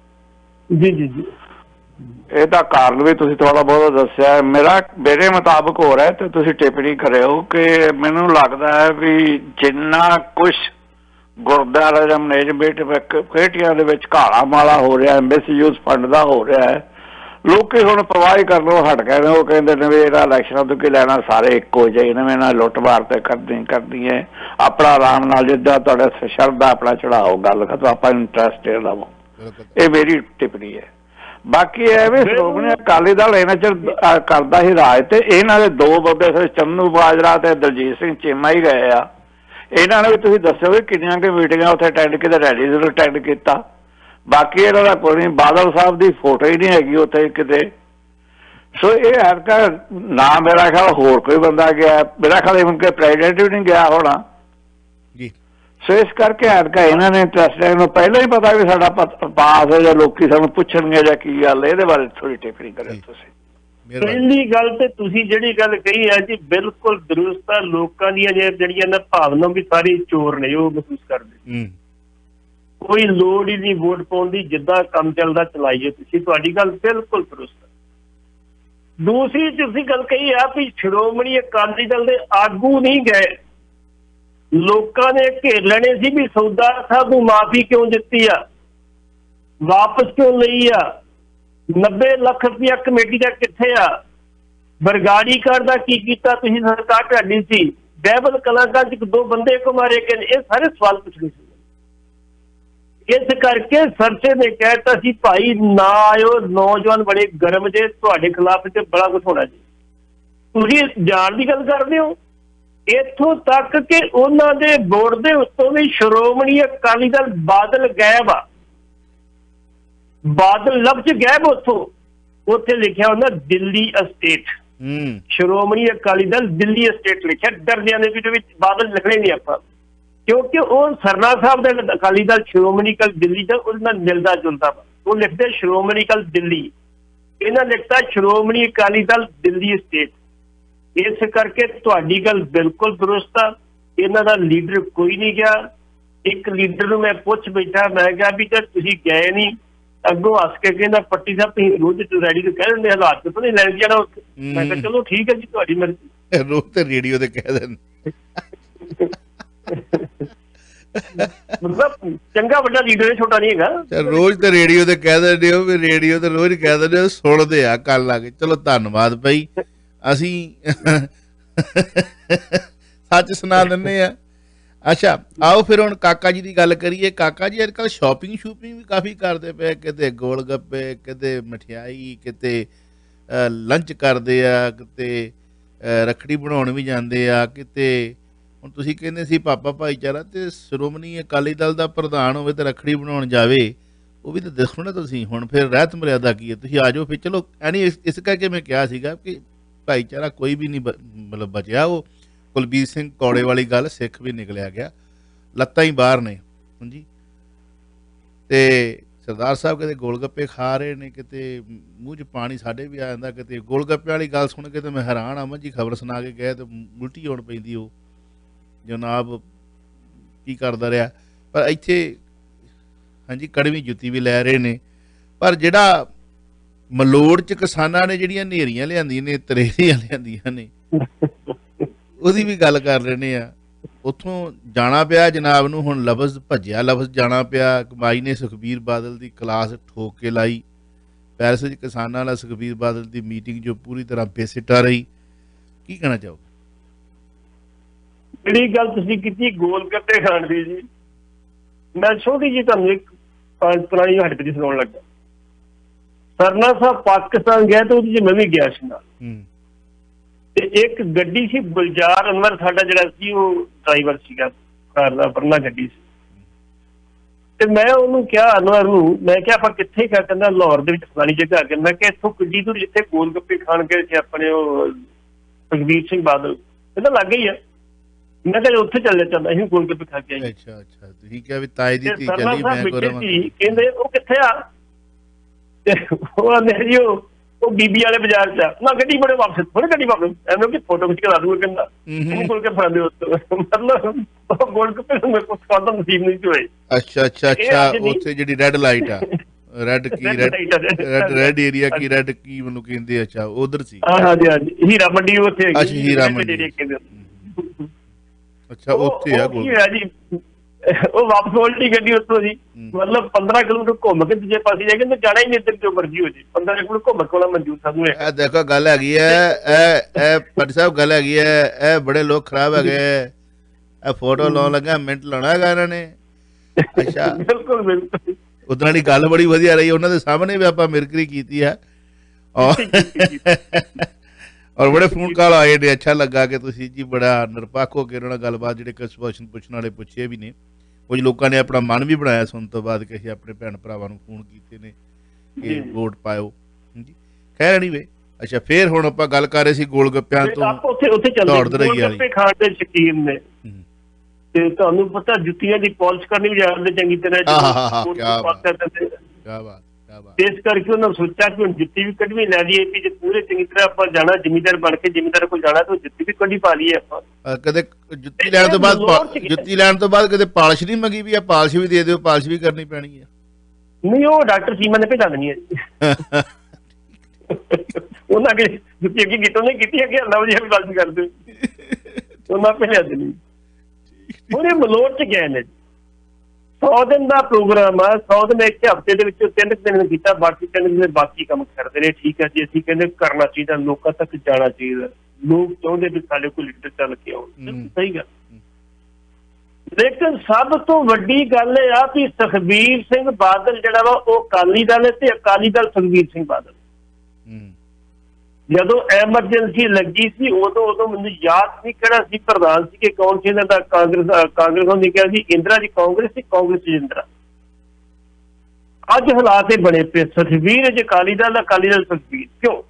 ਜੀ ਜੀ ਜੀ। ਇਹਦਾ ਕਾਰਨ ਵੀ ਤੁਸੀਂ ਥੋੜਾ ਬਹੁਤ ਦੱਸਿਆ। ਮੇਰਾ ਮੇਰੇ ਮੁਤਾਬਕ ਹੋ ਰਿਹਾ ਤੇ ਤੁਸੀਂ ਟਿੱਪਣੀ ਕਰਿਓ ਕਿ ਮੈਨੂੰ ਲੱਗਦਾ ਹੈ ਵੀ ਜਿੰਨਾ ਕੁਛ ਗੁਰਦੁਆਰਾ ਜਾਂ ਮੈਨੇਜਮੈਂਟ ਕਮੇਟੀਆਂ ਦੇ ਵਿੱਚ ਘਾਲਾ ਮਾਲਾ ਹੋ ਰਿਹਾ, ਮਿਸਯੂਜ਼ ਫੰਡ ਦਾ ਹੋ ਰਿਹਾ ਹੈ, ਲੋਕੀ ਹੁਣ ਪਰਵਾਹ ਕਰਨੋਂ ਹਟ ਗਏ ਨੇ। ਉਹ ਕਹਿੰਦੇ ਨੇ ਵੀ ਇਹਦਾ ਇਲੈਕਸ਼ਨਾਂ ਤੋਂ ਕੀ ਲੈਣਾ, ਸਾਰੇ ਇੱਕੋ ਜਿਹੇ ਨੇ, ਨਾਲ ਲੁੱਟ ਮਾਰ ਤੇ ਕਰਦੀ ਕਰਦੀ ਹੈ, ਆਪਣਾ ਆਰਾਮ ਨਾਲ ਜਿੱਦਾਂ ਤੁਹਾਡੇ ਸ਼ਰਧਾ ਆਪਣਾ ਚੜਾਓ, ਗੱਲ ਖਤਮ, ਆਪਾਂ ਇੰਟਰਸਟ ਲਵੋ। ਇਹ ਮੇਰੀ ਟਿੱਪਣੀ ਹੈ। ਬਾਕੀ ਇਹ ਵੀ ਸ਼੍ਰੋਮਣੀ ਅਕਾਲੀ ਦਲ ਇਹਨਾਂ ਚ ਕਰਦਾ ਹੀ ਰਾਜ, ਤੇ ਇਹਨਾਂ ਦੇ ਦੋ ਬੰਦੇ ਚੰਨੂ ਬਾਜਰਾ ਤੇ ਦਲਜੀਤ ਸਿੰਘ ਚੀਮਾ ਹੀ ਗਏ ਆ। ਇਹਨਾਂ ਨੇ ਵੀ ਤੁਸੀਂ ਦੱਸਿਓ ਵੀ ਕਿੰਨੀਆਂ ਕਿ ਮੀਟਿੰਗਾਂ ਉੱਥੇ ਅਟੈਂਡ ਕੀਤੇ, ਰੈਲੀਜ਼ ਨੂੰ ਅਟੈਂਡ ਕੀਤਾ। ਬਾਕੀ ਇਹਨਾਂ ਦਾ ਕੋਈ ਨਹੀਂ, ਬਾਦਲ ਸਾਹਿਬ ਦੀ ਫੋਟੋ ਹੀ ਨਹੀਂ ਹੈਗੀ ਉੱਥੇ ਕਿਤੇ। ਸੋ ਇਹ ਹਰਕਾ ਨਾ ਮੇਰਾ ਖਿਆਲ ਹੋਰ ਕੋਈ ਬੰਦਾ ਗਿਆ, ਮੇਰਾ ਖਿਆਲ ਇਵਨ ਕਿ ਪ੍ਰੈਜ਼ੀਡੈਂਟ ਵੀ ਨਹੀਂ ਗਿਆ ਹੋਣਾ ਜੀ। ਸੋ ਇਸ ਕਰਕੇ ਹਰਕਾ ਇਹਨਾਂ ਨੇ ਇੰਟਰਸਟ ਨੂੰ ਪਹਿਲਾਂ ਹੀ ਪਤਾ ਵੀ ਸਾਡਾ ਪਾਸ ਹੈ ਜਾਂ ਲੋਕੀ ਸਾਨੂੰ ਪੁੱਛਣਗੇ ਜਾਂ ਕੀ ਗੱਲ, ਇਹਦੇ ਬਾਰੇ ਥੋੜੀ ਟਿੱਪਣੀ ਕਰਿਓ ਤੁਸੀਂ। ਪਹਿਲੀ ਗੱਲ ਤੇ ਤੁਸੀਂ ਜਿਹੜੀ ਗੱਲ ਕਹੀ ਹੈ ਜੀ ਬਿਲਕੁਲ ਦਰੁਸਤ ਹੈ। ਲੋਕਾਂ ਦੀਆਂ ਜਿਹੜੀਆਂ ਨਾ ਭਾਵਨਾ ਵੀ ਸਾਰੀ ਚੋਰ ਨੇ, ਉਹ ਮਹਿਸੂਸ ਕਰਦੇ। ਕੋਈ ਲੋੜ ਹੀ ਨਹੀਂ ਵੋਟ ਪਾਉਣ ਦੀ, ਜਿੱਦਾਂ ਕੰਮ ਚੱਲਦਾ ਚਲਾਈਏ ਤੁਸੀਂ, ਤੁਹਾਡੀ ਗੱਲ ਬਿਲਕੁਲ ਦਰੁਸਤ ਹੈ। ਦੂਸਰੀ ਤੁਸੀਂ ਗੱਲ ਕਹੀ ਆ ਵੀ ਸ਼੍ਰੋਮਣੀ ਅਕਾਲੀ ਦਲ ਦੇ ਆਗੂ ਨਹੀਂ ਗਏ, ਲੋਕਾਂ ਨੇ ਘੇਰ ਲੈਣੇ ਸੀ ਵੀ ਸੌਦਾ ਸਾਹਿਬ ਨੂੰ ਮਾਫੀ ਕਿਉਂ ਦਿੱਤੀ ਆ, ਵਾਪਸ ਕਿਉਂ ਲਈ ਆ, ਨੱਬੇ ਲੱਖ ਰੁਪਇਆ ਕਮੇਟੀ ਦਾ ਕਿੱਥੇ ਆ, ਬਰਗਾੜੀ ਕਾਰ ਦਾ ਕੀ ਕੀਤਾ ਤੁਸੀਂ, ਸਰਕਾਰ ਢਾਡੀ ਸੀ, ਬਹਿਬਲ ਕਲਾਕਾਰ ਚ ਦੋ ਬੰਦੇ ਕੋ ਮਾਰੇ ਗਏ, ਇਹ ਸਾਰੇ ਸਵਾਲ ਪੁੱਛਣੇ ਸੀ। ਇਸ ਕਰਕੇ ਸਰਸੇ ਨੇ ਕਹਿਤਾ ਸੀ ਭਾਈ ਨਾ ਆਇਓ, ਨੌਜਵਾਨ ਬੜੇ ਗਰਮ ਜੇ, ਤੁਹਾਡੇ ਖਿਲਾਫ ਤੇ ਬੜਾ ਕੁਛ ਹੋਣਾ ਜੀ। ਤੁਸੀਂ ਜਾਣ ਦੀ ਗੱਲ ਕਰਦੇ ਹੋ, ਇੱਥੋਂ ਤੱਕ ਕਿ ਉਹਨਾਂ ਦੇ ਬੋਰਡ ਦੇ ਉੱਤੋਂ ਵੀ ਸ਼੍ਰੋਮਣੀ ਅਕਾਲੀ ਦਲ ਬਾਦਲ ਗਾਇਬ ਆ, ਬਾਦਲ ਲਫ਼ਜ਼ ਗਾਇਬ ਉੱਥੋਂ, ਉੱਥੇ ਲਿਖਿਆ ਹੁੰਦਾ ਦਿੱਲੀ ਅਸਟੇਟ। ਸ਼੍ਰੋਮਣੀ ਅਕਾਲੀ ਦਲ ਦਿੱਲੀ ਅਸਟੇਟ ਲਿਖਿਆ, ਡਰਦਿਆਂ ਦੇ ਵਿੱਚ ਬਾਦਲ ਲਿਖਣੇ ਨਹੀਂ ਆਪਾਂ, ਕਿਉਂਕਿ ਉਹ ਸਰਨਾ ਸਾਹਿਬ ਦਾ ਅਕਾਲੀ ਦਲ ਸ਼੍ਰੋਮਣੀ ਅਕਾਲੀ ਦਿੱਲੀ ਦਾ ਉਹਦੇ ਨਾਲ ਮਿਲਦਾ ਜੁਲਦਾ ਵਾ, ਉਹ ਲਿਖਦੇ ਸ਼੍ਰੋਮਣੀ ਅਕਾਲੀ ਦਿੱਲੀ, ਇਹਨਾਂ ਲਿਖਤਾ ਸ਼੍ਰੋਮਣੀ ਅਕਾਲੀ ਦਲ ਦਿੱਲੀ ਸਟੇਟ। ਇਸ ਕਰਕੇ ਤੁਹਾਡੀ ਗੱਲ ਬਿਲਕੁਲ ਦਰੁਸਤ ਆ, ਇਹਨਾਂ ਦਾ ਲੀਡਰ ਕੋਈ ਨਹੀਂ ਗਿਆ। ਇੱਕ ਲੀਡਰ ਨੂੰ ਮੈਂ ਪੁੱਛ ਬੈਠਾ, ਮੈਂ ਕਿਹਾ ਵੀ ਤਾਂ ਤੁਸੀਂ ਗਏ ਨਹੀਂ, ਅੱਗੋਂ ਹੱਸ ਕੇ ਕਹਿੰਦਾ ਪੱਟੀ ਸਾਹਿਬ ਤੁਸੀਂ ਰੋਜ਼ ਰੈਡੀ ਤੋਂ ਕਹਿ ਦਿੰਦੇ ਹਾਲਾਤ ਤੋਂ ਨਹੀਂ ਲੈਣ ਜਾਣਾ ਉੱਥੇ। ਮੈਂ ਕਿਹਾ ਚਲੋ ਠੀਕ ਹੈ ਜੀ, ਤੁਹਾਡੀ ਮਰਜ਼ੀ। ਰੋਜ਼ ਤੇ ਰੇਡੀਓ ਤੇ ਕਹਿ ਦਿੰਦੇ, ਮਤਲਬ ਚੰਗਾ ਵੱਡਾ ਲੀਡਰ ਹੈ, ਛੋਟਾ ਨਹੀਂ ਹੈਗਾ। ਰੋਜ਼ ਤੇ ਰੇਡੀਓ ਤੇ ਕਹਿ ਦਿੰਦੇ ਹੋ ਵੀ ਰੇਡੀਓ ਤੇ ਰੋਜ਼ ਕਹਿ ਦਿੰਦੇ ਹੋ, ਸੁਣਦੇ ਆ ਕੱਲ ਲਾ ਕੇ। ਚਲੋ ਧੰਨਵਾਦ ਭਾਈ, ਅਸੀਂ ਸੱਚ ਸੁਣਾ ਦਿੰਦੇ ਆ। ਅੱਛਾ ਆਓ ਫਿਰ ਹੁਣ ਕਾਕਾ ਜੀ ਦੀ ਗੱਲ ਕਰੀਏ। ਕਾਕਾ ਜੀ ਅੱਜ ਕੱਲ੍ਹ ਸ਼ੋਪਿੰਗ ਸ਼ੂਪਿੰਗ ਵੀ ਕਾਫੀ ਕਰਦੇ ਪਏ, ਕਿਤੇ ਗੋਲ ਗੱਪੇ, ਕਿਤੇ ਮਠਿਆਈ, ਕਿਤੇ ਲੰਚ ਕਰਦੇ ਆ, ਕਿਤੇ ਰੱਖੜੀ ਬਣਾਉਣ ਵੀ ਜਾਂਦੇ ਆ, ਕਿਤੇ ਹੁਣ ਤੁਸੀਂ ਕਹਿੰਦੇ ਸੀ ਪਾਪਾ ਭਾਈਚਾਰਾ, ਤੇ ਸ਼੍ਰੋਮਣੀ ਅਕਾਲੀ ਦਲ ਦਾ ਪ੍ਰਧਾਨ ਹੋਵੇ ਤੇ ਰੱਖੜੀ ਬਣਾਉਣ ਜਾਵੇ, ਉਹ ਵੀ ਤਾਂ ਦੇਖੋ ਨਾ ਤੁਸੀਂ। ਹੁਣ ਫਿਰ ਰਹਿਤ ਮਰਿਆਦਾ ਕੀ ਹੈ, ਤੁਸੀਂ ਆ ਜਾਓ ਫਿਰ। ਚਲੋ ਐਨੀ ਇਸ ਕਰਕੇ ਮੈਂ ਕਿਹਾ ਸੀਗਾ ਕਿ ਭਾਈਚਾਰਾ ਕੋਈ ਵੀ ਨਹੀਂ ਮਤਲਬ ਬਚਿਆ। ਉਹ ਕੁਲਬੀਰ ਸਿੰਘ ਕੌੜੇ ਵਾਲੀ ਗੱਲ, ਸਿੱਖ ਵੀ ਨਿਕਲਿਆ ਗਿਆ, ਲੱਤਾਂ ਹੀ ਬਾਹਰ ਨੇ। ਹਾਂਜੀ ਤੇ ਸਰਦਾਰ ਸਾਹਿਬ ਕਿਤੇ ਗੋਲ ਗੱਪੇ ਖਾ ਰਹੇ ਨੇ, ਕਿਤੇ ਮੂੰਹ 'ਚ ਪਾਣੀ ਸਾਡੇ ਵੀ ਆ ਜਾਂਦਾ, ਕਿਤੇ ਗੋਲ ਗੱਪੇ ਵਾਲੀ ਗੱਲ ਸੁਣ ਕੇ ਤੇ ਮੈਂ ਹੈਰਾਨ ਆ। ਜੀ ਖਬਰ ਸੁਣਾ ਕੇ ਗਏ ਤੇ ਉਲਟੀ ਹੋਣ ਪੈਂਦੀ ਉਹ ਜਨਾਬ ਕੀ ਕਰਦਾ ਰਿਹਾ। ਪਰ ਇੱਥੇ ਹਾਂਜੀ ਕੜਵੀਂ ਜੁੱਤੀ ਵੀ ਲੈ ਰਹੇ ਨੇ। ਪਰ ਜਿਹੜਾ ਮਲੋੜ 'ਚ ਕਿਸਾਨਾਂ ਨੇ ਜਿਹੜੀਆਂ ਹਨੇਰੀਆਂ ਲਿਆਂਦੀਆਂ ਨੇ, ਤਰੇੜੀਆਂ ਲਿਆਂਦੀਆਂ ਨੇ, ਉਹਦੀ ਵੀ ਗੱਲ ਕਰ ਲੈਂਦੇ ਆ। ਉੱਥੋਂ ਜਾਣਾ ਪਿਆ ਜਨਾਬ ਨੂੰ, ਹੁਣ ਲਫ਼ਜ਼ ਭੱਜਿਆ ਲਫ਼ਜ਼ ਜਾਣਾ ਪਿਆ। ਕਮਾਈ ਨੇ ਸੁਖਬੀਰ ਬਾਦਲ ਦੀ ਕਲਾਸ ਠੋਕ ਕੇ ਲਾਈ। ਪੈਰਿਸ ਵਿੱਚ ਕਿਸਾਨਾਂ ਨਾਲ ਸੁਖਬੀਰ ਬਾਦਲ ਦੀ ਮੀਟਿੰਗ ਜੋ ਪੂਰੀ ਤਰ੍ਹਾਂ ਬੇਸਿੱਟਾ ਰਹੀ। ਕੀ ਕਹਿਣਾ ਚਾਹੋਗੇ? ਜਿਹੜੀ ਗੱਲ ਤੁਸੀਂ ਕੀਤੀ ਗੋਲ ਗੱਪੇ ਖਾਣ ਦੀ ਜੀ, ਮੈਂ ਛੋਟੀ ਜਿਹੀ ਤੁਹਾਨੂੰ ਇੱਕ ਪੁਰਾਣੀ ਹੱਟਕੜੀ ਸੁਣਾਉਣ ਲੱਗਾ। ਸਰਨਾ ਸਾਹਿਬ ਪਾਕਿਸਤਾਨ ਗਿਆ ਤੇ ਉਹਦੇ 'ਚ ਮੈਂ ਵੀ ਗਿਆ ਸੀ ਨਾਲ। ਤੇ ਇੱਕ ਗੱਡੀ ਸੀ ਗੁਲਜ਼ਾਰ ਅਨਵਰ ਸਾਡਾ ਜਿਹੜਾ ਸੀ ਉਹ ਡਰਾਈਵਰ ਸੀਗਾ ਕਾਰ ਦਾ, ਵਰਨਾ ਗੱਡੀ ਸੀ। ਤੇ ਮੈਂ ਉਹਨੂੰ ਕਿਹਾ ਅਨਵਰ ਨੂੰ, ਮੈਂ ਕਿਹਾ ਆਪਾਂ ਕਿੱਥੇ ਗਿਆ? ਕਹਿੰਦਾ ਲਾਹੌਰ ਦੇ ਵਿੱਚ ਫਲਾਣੀ ਜਗ੍ਹਾ। ਕੇ ਮੈਂ ਕਿਹਾ ਇੱਥੋਂ ਕਿੱਡੀ ਦੂਰ ਜਿੱਥੇ ਗੋਲ ਗੱਪੇ ਖਾਣ ਗਏ ਸੀ ਆਪਣੇ ਉਹ ਸੁਖਬੀਰ ਸਿੰਘ ਬਾਦਲ, ਕਹਿੰਦਾ ਲੱਗ ਗਈ ਆ। ਮੈਂ ਕਿਹਾ ਉੱਥੇ ਚੱਲੇ ਚੱਲਦਾ ਅਸੀਂ ਗੋਲ ਗੱਪੇ ਖਾ ਕੇ ਆਏ। ਅੱਛਾ ਅੱਛਾ, ਤੁਸੀਂ ਕਿਹਾ ਵੀ ਤਾਏ ਦੀ ਧੀ ਸਰਨਾ ਚੱਲੀ ਸਾਹਿਬ ਮੈਂ ਬੈਠੇ ਸੀ, ਕਹਿੰਦੇ ਉਹ ਕਿੱਥੇ ਆ? ਤੇ ਉਹ ਆਂਦੇ ਜੀ ਉਹ ਉਹ ਬੀਬੀ ਵਾਲੇ ਬਾਜ਼ਾਰ 'ਚ ਆ। ਨਾ ਗੱਡੀ ਬੜੇ ਵਾਪਸ ਥੋੜੀ ਗੱਡੀ ਵਾਪਸ ਐਵੇਂ ਕਿ ਫੋਟੋ ਖਿੱਚ ਕੇ ਲਾ ਦੂਗਾ। ਕਹਿੰਦਾ ਇਹਨੂੰ ਗੋਲ ਕੇ ਫੜਾਂਦੇ ਉੱਤੋਂ, ਮਤਲਬ ਗੋਲ ਗੱਪੇ ਮੇਰੇ ਕੋਲ ਖਾਣ ਦਾ ਨਸੀਬ ਨਹੀਂ ਸੀ ਹੋਏ। ਅੱਛਾ ਅੱਛਾ ਅੱਛਾ, ਉੱਥੇ ਜਿਹੜੀ ਰੈੱਡ ਲਾਈਟ ਆ, ਰੈੱਡ ਕੀ ਰੈੱਡ ਰੈੱਡ ਰੈੱਡ ਏਰੀਆ ਕੀ ਰੈੱਡ ਕੀ ਮੈਨੂੰ ਕਹਿੰਦੇ, ਅੱਛਾ ਉਧਰ ਸੀ। ਹਾਂਜੀ ਹਾਂਜੀ, ਹੀਰਾ ਮੰਡੀ ਉੱਥੇ। ਅੱਛਾ ਹੀਰਾ ਮੰਡੀ, ਅੱਛਾ ਉੱਥੇ ਆ ਗੋਲ ਜੀ। ਉਹ ਵਾਪਸ ਉਲਟੀ ਗੱਡੀ ਉੱਥੋਂ ਜੀ, ਮਤਲਬ ਪੰਦਰਾਂ ਕਿਲੋਮੀਟਰ ਘੁੰਮ ਕੇ ਦੂਜੇ ਪਾਸੇ ਜਾ ਕੇ ਜਾਣਾ ਹੀ ਨਹੀਂ, ਇੱਧਰ ਜੋ ਮਰਜ਼ੀ ਹੋ ਜੇ ਪੰਦਰਾਂ ਕਿਲੋਮੀਟਰ ਘੁੰਮ ਕੇ ਆਉਣਾ ਮਨਜ਼ੂਰ ਸਾਨੂੰ ਹੈ। ਇਹ ਦੇਖੋ ਗੱਲ ਹੈਗੀ ਹੈ, ਇਹ ਇਹ ਭੱਟੀ ਸਾਹਿਬ ਗੱਲ ਹੈਗੀ ਹੈ, ਇਹ ਬੜੇ ਲੋਕ ਖਰਾਬ ਹੈਗੇ। ਇਹ ਫੋਟੋ ਲਾਉਣ ਲੱਗਾ ਮਿੰਟ ਲਾਉਣਾ ਹੈਗਾ ਇਹਨਾਂ ਨੇ। ਅੱਛਾ ਬਿਲਕੁਲ ਬਿਲਕੁਲ, ਉਦੋਂ ਦੀ ਗੱਲ ਬੜੀ ਵਧੀਆ ਰਹੀ, ਉਹਨਾਂ ਦੇ ਸਾਹਮਣੇ ਵੀ ਆਪਾਂ ਮਿਰਕਰੀ ਕੀਤੀ ਹੈ ਔਰ ਔਰ ਬੜੇ ਫੋਨ ਕਾਲ ਆਏ ਨੇ। ਅੱਛਾ ਲੱਗਾ ਕਿ ਤੁਸੀਂ ਜੀ ਬੜਾ ਨਿਰਪੱਖ ਹੋ ਕੇ ਉਹਨਾਂ ਨਾਲ ਗੱਲਬਾਤ, ਜਿਹੜੇ ਕੁਐਸਚਨ ਪੁੱਛਣ ਵਾਲੇ ਪੁੱਛੇ ਵੀ ਨੇ। ਕੁਝ ਲੋਕਾਂ ਨੇ ਆਪਣਾ ਮਨ ਵੀ ਬਣਾਇਆ ਸੁਣਨ ਤੋਂ ਬਾਅਦ ਕਿ ਅਸੀਂ ਆਪਣੇ ਭੈਣ ਭਰਾਵਾਂ ਨੂੰ ਫੋਨ ਕੀਤੇ ਨੇ ਕਿ ਵੋਟ ਪਾਇਓ ਜੀ। ਖੈਰ ਨਹੀਂ ਵੇ। ਅੱਛਾ ਫੇਰ ਹੁਣ ਆਪਾਂ ਗੱਲ ਕਰ ਰਹੇ ਸੀ ਗੋਲ ਗੱਪਿਆਂ ਤੋਂ। ਉੱਥੇ ਉੱਥੇ ਚੱਲਦੇ ਗੋਲ ਗੱਪੇ ਖਾਣ ਦੇ ਸ਼ੌਕੀਨ ਨੇ ਤੇ ਤੁਹਾਨੂੰ ਪਤਾ ਜੁੱਤੀਆਂ ਦੀ ਪਾਲਿਸ਼ ਕਰਨੀ ਵੀ ਜਾਣਦੇ ਚੰਗੀ ਤਰ੍ਹਾਂ। ਇਸ ਕਰਕੇ ਉਹਨਾਂ ਸੋਚਿਆ ਕਿ ਹੁਣ ਜੁੱਤੀ ਵੀ ਕੱਢਵੀਂ ਲੈ ਲਈਏ ਕਿ ਜੇ ਪੂਰੇ ਚੰਗੀ ਤਰ੍ਹਾਂ ਆਪਾਂ ਜਾਣਾ ਜ਼ਿਮੀਦਾਰ ਬਣ ਕੇ ਜ਼ਿਮੀਦਾਰ ਕੋਲ ਜਾਣਾ ਤਾਂ ਜੁੱਤੀ ਵੀ ਕੱਢੀ ਪਾ ਲਈਏ ਆਪਾਂ। ਕਦੇ ਜੁੱਤੀ ਲੈਣ ਤੋਂ ਬਾਅਦ ਜੁੱਤੀ ਲੈਣ ਤੋਂ ਬਾਅਦ ਕਦੇ ਪਾਲਿਸ਼ ਨਹੀਂ ਮੰਗੀ ਵੀ ਆ ਪਾਲਿਸ਼ ਵੀ ਦੇ ਦਿਓ, ਪਾਲਿਸ਼ ਵੀ ਕਰਨੀ ਪੈਣੀ ਹੈ? ਨਹੀਂ, ਉਹ ਡਾਕਟਰ ਸੀਮਾ ਨੇ ਭੇਜਾ ਦੇਣੀ ਹੈ ਜੀ। ਉਹਨਾਂ ਕੇ ਜੁੱਤੀ ਅੱਗੇ ਕੀਤੀ ਉਹਨੇ ਕੀਤੀ ਅੱਗੇ ਅੱਲਾ ਵਜੇ ਵੀ ਗੱਲ ਕਰਦੇ ਉਹਨਾਂ ਭੇਜਾ ਦੇਣੀ। ਉਹਨੇ ਮਲੋਟ ਚ ਗਏ ਨੇ, ਸੌ ਦਿਨ ਦਾ ਪ੍ਰੋਗਰਾਮ ਆ। ਸੌ ਦਿਨ ਇੱਕ ਹਫ਼ਤੇ ਦੇ ਵਿੱਚ ਤਿੰਨ ਦਿਨ ਕੀਤਾ, ਬਾਕੀ ਤਿੰਨ ਦਿਨ ਬਾਕੀ ਕੰਮ ਕਰਦੇ ਨੇ। ਠੀਕ ਹੈ ਜੀ, ਅਸੀਂ ਕਹਿੰਦੇ ਕਰਨਾ ਚਾਹੀਦਾ, ਲੋਕਾਂ ਤੱਕ ਜਾਣਾ ਚਾਹੀਦਾ। ਲੋਕ ਚਾਹੁੰਦੇ ਵੀ ਸਾਡੇ ਕੋਲ ਲੀਡਰ ਚੱਲ ਕੇ ਆਉਣ, ਸਹੀ ਗੱਲ। ਲੇਕਿਨ ਸਭ ਤੋਂ ਵੱਡੀ ਗੱਲ ਇਹ ਆ ਵੀ ਸੁਖਬੀਰ ਸਿੰਘ ਬਾਦਲ ਜਿਹੜਾ ਵਾ ਉਹ ਅਕਾਲੀ ਦਲ ਹੈ ਤੇ ਅਕਾਲੀ ਦਲ ਸੁਖਬੀਰ ਸਿੰਘ ਬਾਦਲ। ਜਦੋਂ ਐਮਰਜੈਂਸੀ ਲੱਗੀ ਸੀ ਉਦੋਂ ਉਦੋਂ ਮੈਨੂੰ ਯਾਦ ਨਹੀਂ ਕਿਹੜਾ ਸੀ ਪ੍ਰਧਾਨ ਸੀ ਕਿ ਕੌਣ ਸੀ ਇਹਨਾਂ ਦਾ, ਕਾਂਗਰਸ ਕਾਂਗਰਸ ਨੇ ਕਿਹਾ ਸੀ ਇੰਦਰਾ ਜੀ ਕਾਂਗਰਸ ਸੀ, ਕਾਂਗਰਸ ਇੰਦਰਾ। ਅੱਜ ਹਾਲਾਤ ਇਹ ਬਣੇ ਪਏ ਸੁਖਬੀਰ ਜੇ ਅਕਾਲੀ ਦਲ, ਅਕਾਲੀ ਦਲ ਸੁਖਬੀਰ। ਕਿਉਂ?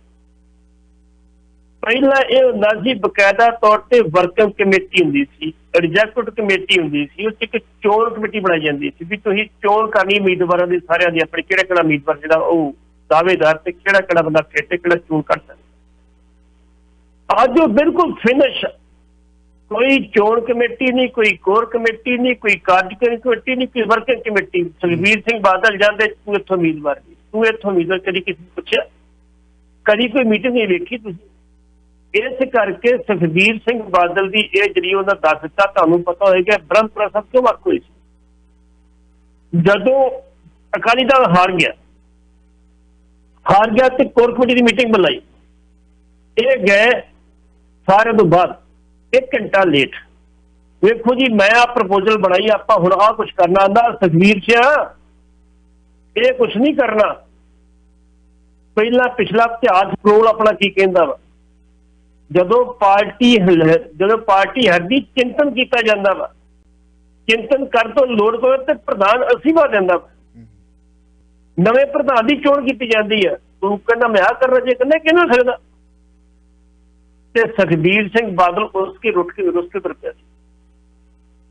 ਪਹਿਲਾਂ ਇਹ ਹੁੰਦਾ ਸੀ ਬਕਾਇਦਾ ਤੌਰ ਤੇ ਵਰਕਿੰਗ ਕਮੇਟੀ ਹੁੰਦੀ ਸੀ, ਐਗਜ਼ੀਕਿਊਟਿਵ ਕਮੇਟੀ ਹੁੰਦੀ ਸੀ, ਉਹ 'ਚ ਇੱਕ ਚੋਣ ਕਮੇਟੀ ਬਣਾਈ ਜਾਂਦੀ ਸੀ ਵੀ ਤੁਸੀਂ ਚੋਣ ਕਰਨੀ ਉਮੀਦਵਾਰਾਂ ਦੀ ਸਾਰਿਆਂ ਦੀ, ਆਪਣੇ ਕਿਹੜਾ ਕਿਹੜਾ ਉਮੀਦਵਾਰ ਜਿਹੜਾ ਉਹ ਦਾਅਵੇਦਾਰ ਤੇ ਕਿਹੜਾ ਕਿਹੜਾ ਬੰਦਾ ਫਿੱਟ ਤੇ ਕਿਹੜਾ ਚੋਣ ਕਰ ਸਕਦਾ। ਅੱਜ ਉਹ ਬਿਲਕੁਲ ਫਿਨਿਸ਼, ਕੋਈ ਚੋਣ ਕਮੇਟੀ ਨਹੀਂ, ਕੋਈ ਕੋਰ ਕਮੇਟੀ ਨਹੀਂ, ਕੋਈ ਕਾਰਜਕਾਰੀ ਕਮੇਟੀ ਨਹੀਂ, ਕੋਈ ਵਰਕਿੰਗ ਕਮੇਟੀ। ਸੁਖਬੀਰ ਸਿੰਘ ਬਾਦਲ ਜਾਂਦੇ ਤੂੰ ਇੱਥੋਂ ਉਮੀਦਵਾਰ ਨਹੀਂ, ਤੂੰ ਇੱਥੋਂ ਉਮੀਦਵਾਰ, ਕਦੀ ਕਿਸੇ ਨੂੰ ਪੁੱਛਿਆ? ਕਦੀ ਕੋਈ ਮੀਟਿੰਗ ਨਹੀਂ ਵੇਖੀ ਤੁਸੀਂ? ਇਸ ਕਰਕੇ ਸੁਖਬੀਰ ਸਿੰਘ ਬਾਦਲ ਦੀ ਇਹ ਜਿਹੜੀ ਉਹਨਾਂ ਦੱਸ ਦਿੱਤਾ, ਤੁਹਾਨੂੰ ਪਤਾ ਹੋਏਗਾ ਬ੍ਰਹਮਪੁਰਾ ਸਭ ਤੋਂ ਵੱਖ ਹੋਈ ਸੀ ਜਦੋਂ ਅਕਾਲੀ ਦਲ ਹਾਰ ਗਿਆ ਹਾਰ ਗਿਆ ਤੇ ਕੋਰ ਕਮੇਟੀ ਦੀ ਮੀਟਿੰਗ ਬੁਲਾਈ। ਇਹ ਗਏ ਸਾਰਿਆਂ ਤੋਂ ਬਾਅਦ ਇੱਕ ਘੰਟਾ ਲੇਟ। ਵੇਖੋ ਜੀ ਮੈਂ ਆ ਪ੍ਰਪੋਜ਼ਲ ਬਣਾਈ, ਆਪਾਂ ਹੁਣ ਆਹ ਕੁਛ ਕਰਨਾ। ਆਂਦਾ ਸੁਖਬੀਰ ਸਿੰਘ ਇਹ ਕੁਛ ਨਹੀਂ ਕਰਨਾ, ਪਹਿਲਾਂ ਪਿਛਲਾ ਇਤਿਹਾਸ ਫਰੋਲ ਆਪਣਾ ਕੀ ਕਹਿੰਦਾ ਵਾ। ਜਦੋਂ ਪਾਰਟੀ ਜਦੋਂ ਪਾਰਟੀ ਹਰਦੀ ਚਿੰਤਨ ਕੀਤਾ ਜਾਂਦਾ ਵਾ, ਚਿੰਤਨ ਕਰ ਤੋਂ ਲੋੜ ਪਵੇ ਤੇ ਪ੍ਰਧਾਨ ਅਸੀਵਾ ਦਿੰਦਾ ਵਾ। ਨਵੇਂ ਪ੍ਰਧਾਨ ਦੀ ਚੋਣ ਕੀਤੀ ਜਾਂਦੀ ਹੈ, ਤੂੰ ਕਹਿੰਦਾ ਮੈਂ ਆਹ ਕਰਨਾ, ਜੇ ਕਹਿੰਦਾ ਕਿਹਨੂੰ ਸਕਦਾ। ਤੇ ਸੁਖਬੀਰ ਸਿੰਘ ਬਾਦਲ ਉਸ ਕੇ ਰੁੱਟ ਕੇ ਰੁੱਸ ਕੇ ਤੁਰ ਪਿਆ ਸੀ।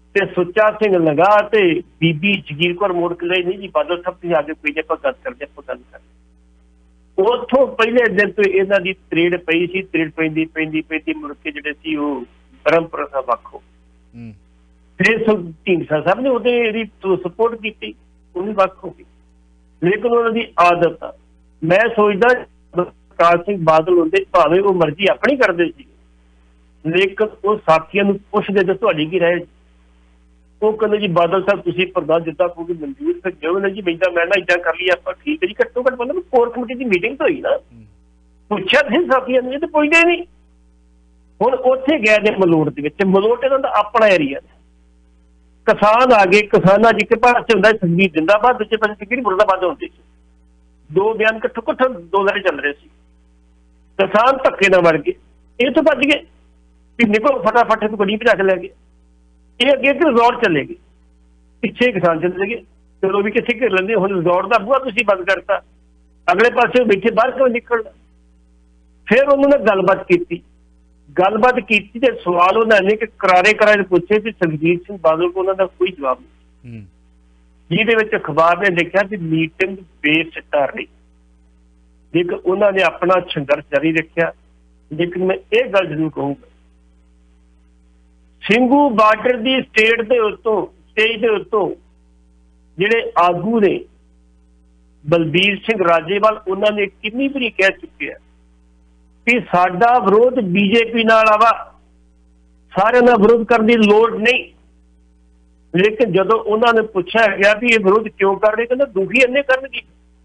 ਤੇ ਸੁੱਚਾ ਸਿੰਘ ਲਗਾ ਤੇ ਬੀਬੀ ਜਗੀਰ ਕੌਰ ਮੋੜ ਕੇ ਲਈ, ਨਹੀਂ ਜੀ ਬਾਦਲ ਸਾਹਿਬ ਤੁਸੀਂ ਆ ਕੇ ਪਈ ਜੇ ਆਪਾਂ ਗੱਲ ਕਰਦੇ ਆਪਾਂ ਗੱਲ ਕਰਦੇ। ਉੱਥੋਂ ਪਹਿਲੇ ਦਿਨ ਤੋਂ ਇਹਨਾਂ ਦੀ ਤਰੇੜ ਪਈ ਸੀ, ਤਰੇੜ ਪੈਂਦੀ ਪੈਂਦੀ ਪੈਂਦੀ ਮੁੜ ਕੇ ਜਿਹੜੇ ਸੀ ਉਹ ਪਰੰਪਰਾ ਸਾਹਿਬ ਵੱਖੋ ਫਿਰ ਢੀਂਡਸਾ ਸਾਹਿਬ ਨੇ ਉਹਦੇ ਇਹਦੀ ਸਪੋਰਟ ਕੀਤੀ, ਉਹ ਵੀ ਵੱਖ ਹੋ ਗਈ। ਲੇਕਿਨ ਉਹਨਾਂ ਦੀ ਆਦਤ ਆ, ਮੈਂ ਸੋਚਦਾ ਪ੍ਰਕਾਸ਼ ਸਿੰਘ ਬਾਦਲ ਹੁੰਦੇ ਭਾਵੇਂ ਉਹ ਮਰਜ਼ੀ ਆਪਣੀ ਕਰਦੇ ਸੀ, ਲੇਕਿਨ ਉਹ ਸਾਥੀਆਂ ਨੂੰ ਪੁੱਛਦੇ ਤੇ ਤੁਹਾਡੀ ਕੀ ਰਾਏ? ਉਹ ਕਹਿੰਦੇ ਜੀ ਬਾਦਲ ਸਾਹਿਬ ਤੁਸੀਂ ਪ੍ਰਧਾਨ ਜਿੱਦਾਂ ਕਹੋਗੇ ਮਨਜ਼ੂਰ ਫਿਰ ਜੋ ਨਾ ਜੀ ਬੈਂਦਾ ਮੈਂ ਨਾ ਇੱਦਾਂ ਕਰ ਲਈ ਆਪਾਂ ਠੀਕ ਹੈ ਜੀ। ਘੱਟੋ ਘੱਟ ਮਤਲਬ ਕੋਰ ਕਮੇਟੀ ਦੀ ਮੀਟਿੰਗ ਤਾਂ ਹੋਈ ਨਾ, ਪੁੱਛਿਆ ਤੁਸੀਂ ਸਾਥੀਆਂ ਨੂੰ, ਇਹ ਤਾਂ ਪੁੱਛਦੇ ਨਹੀਂ। ਹੁਣ ਉੱਥੇ ਗਏ ਨੇ ਮਲੋਟ ਦੇ ਵਿੱਚ, ਮਲੋਟ ਇਹਨਾਂ ਦਾ ਆਪਣਾ ਏਰੀਆ, ਕਿਸਾਨ ਆ ਗਏ, ਕਿਸਾਨਾਂ ਜਿੱਕੇ ਪਾਸੇ ਹੁੰਦਾ ਸੰਗੀਤ ਜਿੰਦਾਬਾਦ, ਦੂਜੇ ਪਾਸੇ ਕਿਹੜੀ ਮੁਰਦਾਬਾਦ ਹੁੰਦੀ ਸੀ, ਦੋ ਬਿਆਨ ਇਕੱਠੋ ਇਕੱਠਾ ਦੋ ਲੜੇ ਚੱਲ ਰਹੇ ਸੀ। ਕਿਸਾਨ ਧੱਕੇ ਨਾਲ ਵੜ ਗਏ, ਇਹ ਤੋਂ ਭੱਜ ਗਏ ਵੀ ਨਿਕਲ ਫਟਾਫਟ ਤੋਂ ਗੱਡੀ ਭਜਾ ਕੇ ਲੈ ਗਏ। ਇਹ ਅੱਗੇ ਕਿ ਰਿਜ਼ੋਰਟ ਚਲੇ ਗਏ, ਪਿੱਛੇ ਕਿਸਾਨ ਚਲੇ ਗਏ, ਚਲੋ ਵੀ ਕਿੱਥੇ ਘਿਰ ਲੈਂਦੇ, ਹੁਣ ਰਿਜ਼ੋਰਟ ਦਾ ਬੂਹਾ ਤੁਸੀਂ ਬੰਦ ਕਰਤਾ, ਅਗਲੇ ਪਾਸੇ ਬੈਠੇ ਬਾਹਰ ਕਿਉਂ ਨਿਕਲਣਾ? ਫਿਰ ਉਹਨਾਂ ਨੇ ਗੱਲਬਾਤ ਕੀਤੀ, ਗੱਲਬਾਤ ਕੀਤੀ ਤੇ ਸਵਾਲ ਉਹਨਾਂ ਨੇ ਕਿ ਕਰਾਰੇ ਕਰਾਰੇ ਪੁੱਛੇ ਤੇ ਸੁਖਜੀਤ ਸਿੰਘ ਬਾਦਲ ਕੋਲ ਉਹਨਾਂ ਦਾ ਕੋਈ ਜਵਾਬ ਨਹੀਂ, ਜਿਹਦੇ ਵਿੱਚ ਅਖਬਾਰ ਨੇ ਲਿਖਿਆ ਕਿ ਮੀਟਿੰਗ ਬੇਸਿੱਟਾ ਰਹੀ। ਲੇਕਿਨ ਉਹਨਾਂ ਨੇ ਆਪਣਾ ਸੰਘਰਸ਼ ਜਾਰੀ ਰੱਖਿਆ। ਲੇਕਿਨ ਮੈਂ ਇਹ ਗੱਲ ਜ਼ਰੂਰ ਕਹੂੰਗਾ, ਸਿੰਘੂ ਬਾਰਡਰ ਦੀ ਸਟੇਟ ਦੇ ਉੱਤੋਂ ਸਟੇਜ ਦੇ ਉੱਤੋਂ ਜਿਹੜੇ ਆਗੂ ਨੇ ਬਲਬੀਰ ਸਿੰਘ ਰਾਜੇਵਾਲ, ਉਹਨਾਂ ਨੇ ਕਿੰਨੀ ਵਾਰੀ ਕਹਿ ਚੁੱਕੇ ਆ ਕਿ ਸਾਡਾ ਵਿਰੋਧ ਬੀਜੇਪੀ ਨਾਲ ਆਵਾ, ਸਾਰਿਆਂ ਦਾ ਵਿਰੋਧ ਕਰਨ ਦੀ ਲੋੜ ਨਹੀਂ। ਲੇਕਿਨ ਜਦੋਂ ਉਹਨਾਂ ਨੇ ਪੁੱਛਿਆ ਗਿਆ ਵੀ ਇਹ ਵਿਰੋਧ ਕਿਉਂ ਕਰ ਰਹੇ, ਕਹਿੰਦਾ ਦੁਖੀ ਇੰਨੇ ਕਰਨਗੇ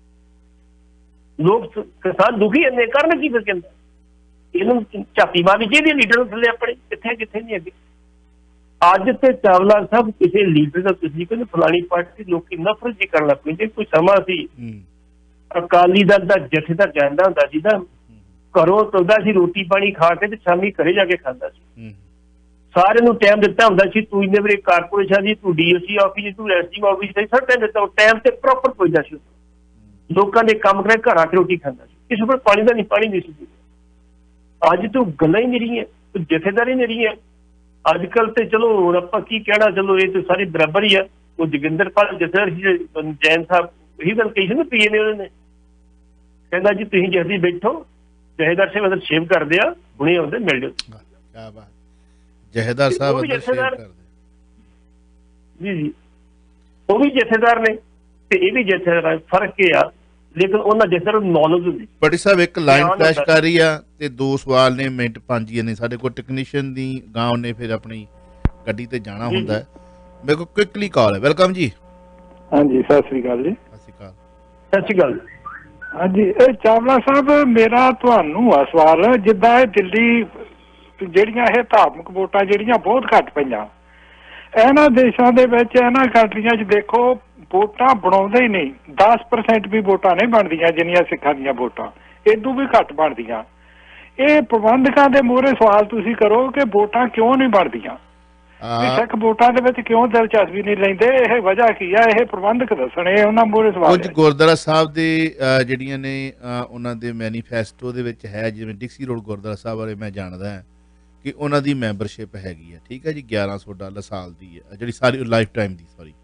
ਲੋਕ, ਕਿਸਾਨ ਦੁਖੀ ਇੰਨੇ ਕਰਨ ਕੀ? ਫਿਰ ਕਹਿੰਦਾ ਇਹਨੂੰ ਝਾਤੀ ਮਾਰਨੀ ਚਾਹੀਦੀ ਲੀਡਰ ਨੂੰ ਥੱਲੇ ਆਪਣੇ, ਕਿੱਥੇ ਕਿੱਥੇ ਨਹੀਂ ਅੱਗੇ। ਅੱਜ ਤੇ ਚਾਵਲਾ ਸਾਹਿਬ ਕਿਸੇ ਲੀਡਰ ਦਾ ਤੁਸੀਂ ਕਹਿੰਦੇ ਫਲਾਣੀ ਪਾਰਟੀ ਲੋਕੀ ਨਫ਼ਰਤ ਜੀ ਕਰਨ ਲੱਗ ਪੈਂਦੇ। ਕੋਈ ਸਮਾਂ ਸੀ ਅਕਾਲੀ ਦਲ ਦਾ ਜਥੇਦਾਰ ਜਾਂਦਾ ਹੁੰਦਾ ਸੀ ਨਾ, ਘਰੋਂ ਤੁਰਦਾ ਸੀ ਰੋਟੀ ਪਾਣੀ ਖਾ ਕੇ ਤੇ ਸ਼ਾਮੀ ਘਰੇ ਜਾ ਕੇ ਖਾਂਦਾ ਸੀ। ਸਾਰਿਆਂ ਨੂੰ ਟਾਈਮ ਦਿੱਤਾ ਹੁੰਦਾ ਸੀ, ਤੂੰ ਇੰਨੇ ਵੇਲੇ ਕਾਰਪੋਰੇਸ਼ਨ ਦੀ, ਤੂੰ ਡੀਓਸੀ ਆਫਿਸ, ਤੂੰ ਐਸਡੀ ਆਫਿਸ ਤੇ ਸਰ ਟਾਈਮ ਦਿੱਤਾ, ਟਾਈਮ ਤੇ ਪ੍ਰੋਪਰ ਪਹੁੰਚਦਾ ਸੀ, ਲੋਕਾਂ ਦੇ ਕੰਮ ਕਰੇ ਘਰ ਆ ਕੇ ਰੋਟੀ ਖਾਂਦਾ ਸੀ, ਕਿਸੇ ਕੋਲ ਪਾਣੀ ਦਾ ਨਹੀਂ ਪਾਣੀ ਨਹੀਂ ਸੀ। ਅੱਜ ਤੂੰ ਗੱਲਾਂ ਹੀ ਨਹੀਂ ਰਹੀਆਂ, ਤੂੰ ਜਥੇਦਾਰੀ ਨਹੀਂ ਰਹੀ ਹੈ। ਅੱਜ ਕੱਲ੍ਹ ਤੇ ਚਲੋ ਹੁਣ ਆਪਾਂ ਕੀ ਕਹਿਣਾ, ਚਲੋ ਇਹ ਤਾਂ ਸਾਰੀ ਬਰਾਬਰ ਹੀ ਆ। ਉਹ ਜੋਗਿੰਦਰਪਾਲ ਜਥੇਦਾਰ ਜੈਨ ਸਾਹਿਬ ਇਹੀ ਗੱਲ ਕਹੀ ਸੀ ਨਾ ਪੀਏ ਨੇ, ਉਹਨਾਂ ਨੇ ਕਹਿੰਦਾ ਜੀ ਤੁਸੀਂ ਜਲਦੀ ਬੈਠੋ, ਜਥੇਦਾਰ ਸਾਹਿਬ ਅੰਦਰ ਸ਼ੇਵ ਕਰਦੇ ਆ, ਹੁਣੇ ਆਉਂਦੇ ਮਿਲ ਜਾਓ। ਕਿਆ ਬਾਤ, ਜਥੇਦਾਰ ਸਾਹਿਬ ਅੰਦਰ ਸ਼ੇਵ ਕਰਦੇ ਜੀ ਜੀ, ਉਹ ਵੀ ਜਥੇਦਾਰ ਨੇ ਤੇ ਇਹ ਵੀ ਜਥੇਦਾਰ, ਫਰਕ ਇਹ ਆ ਲੇਕਿਨ ਉਹਨਾਂ ਜਥੇਦਾਰ ਨੂੰ ਨੌਲੇਜ ਹੁੰਦੀ। ਪਟੀ ਸਾਹਿਬ ਇੱਕ ਲਾਈਨ ਫਲੈਸ਼ ਕਰ ਰਹੀ ਆ ਤੇ ਦੋ ਸਵਾਲ ਨੇ, ਮਿੰਟ ਪੰਜ ਹੀ ਨੇ ਸਾਡੇ ਕੋਲ। ਟੈਕਨੀਸ਼ੀਅਨ ਦੀ ਗਾਂ ਉਹਨੇ ਫਿਰ ਆਪਣੀ ਗੱਡੀ ਤੇ ਜਾਣਾ ਹੁੰਦਾ ਹੈ। ਮੇਰੇ ਕੋਲ ਕੁਇਕਲੀ ਕਾਲ ਹੈ। ਵੈਲਕਮ ਜੀ। ਹਾਂਜੀ ਸਤਿ ਸ੍ਰੀ ਅਕਾਲ ਜੀ। ਸਤਿ ਸ੍ਰੀ ਅਕਾਲ। ਸਤਿ ਸ੍ਰੀ ਅਕਾਲ। ਹਾਂਜੀ ਇਹ ਚਾਵਲਾ ਸਾਹਿਬ, ਮੇਰਾ ਤੁਹਾਨੂੰ ਆ ਸਵਾਲ, ਜਿੱਦਾਂ ਇਹ ਦਿੱਲੀ ਜਿਹੜੀਆਂ ਇਹ ਧਾਰਮਿਕ ਵੋਟਾਂ ਜਿਹੜੀਆਂ ਬਹੁਤ ਘੱਟ ਪਈਆਂ, ਇਹਨਾਂ ਦੇਸ਼ਾਂ ਦੇ ਵਿੱਚ, ਇਹਨਾਂ ਕੰਟਰੀਆਂ 'ਚ ਦੇਖੋ ਵੋਟਾਂ ਬਣਾਉਂਦੇ ਹੀ ਨਹੀਂ, ਦਸ ਪਰਸੈਂਟ ਵੀ ਵੋਟਾਂ ਨਹੀਂ ਬਣਦੀਆਂ ਜਿੰਨੀਆਂ ਸਿੱਖਾਂ ਦੀਆਂ ਵੋਟਾਂ, ਇਦੋਂ ਵੀ ਘੱਟ ਬਣਦੀਆਂ। ਇਹ ਪ੍ਰਬੰਧਕਾਂ ਦੇ ਮੂਹਰੇ ਸਵਾਲ ਤੁਸੀਂ ਕਰੋ ਕਿ ਵੋਟਾਂ ਕਿਉਂ ਨਹੀਂ ਬਣਦੀਆਂ, ਸਿੱਖ ਵੋਟਾਂ ਦੇ ਵਿੱਚ ਕਿਉਂ ਦਿਲਚਸਪੀ ਨਹੀਂ ਲੈਂਦੇ, ਇਹ ਵਜ੍ਹਾ ਕੀ ਆ? ਇਹ ਪ੍ਰਬੰਧਕ ਦੱਸਣ, ਇਹ ਉਹਨਾਂ ਮੂਹਰੇ ਸਵਾਲ। ਕੁਝ ਗੁਰਦੁਆਰਾ ਸਾਹਿਬ ਦੇ ਜਿਹੜੀਆਂ ਨੇ ਉਹਨਾਂ ਦੇ ਮੈਨੀਫੈਸਟੋ ਦੇ ਵਿੱਚ ਹੈ, ਜਿਵੇਂ ਡਿਕਸੀ ਰੋਡ ਗੁਰਦੁਆਰਾ ਸਾਹਿਬ ਬਾਰੇ ਮੈਂ ਜਾਣਦਾ ਹਾਂ ਕਿ ਉਹਨਾਂ ਦੀ ਮੈਂਬਰਸ਼ਿਪ ਹੈਗੀ ਹੈ, ਠੀਕ ਹੈ ਜੀ, ਗਿਆਰਾਂ ਸੌ ਡਾਲਰ ਸਾਲ ਦੀ ਹੈ, ਜਿਹੜੀ ਸਾਰੀ ਲਾਈਫ ਟਾਈਮ ਦੀ, ਸੌਰੀ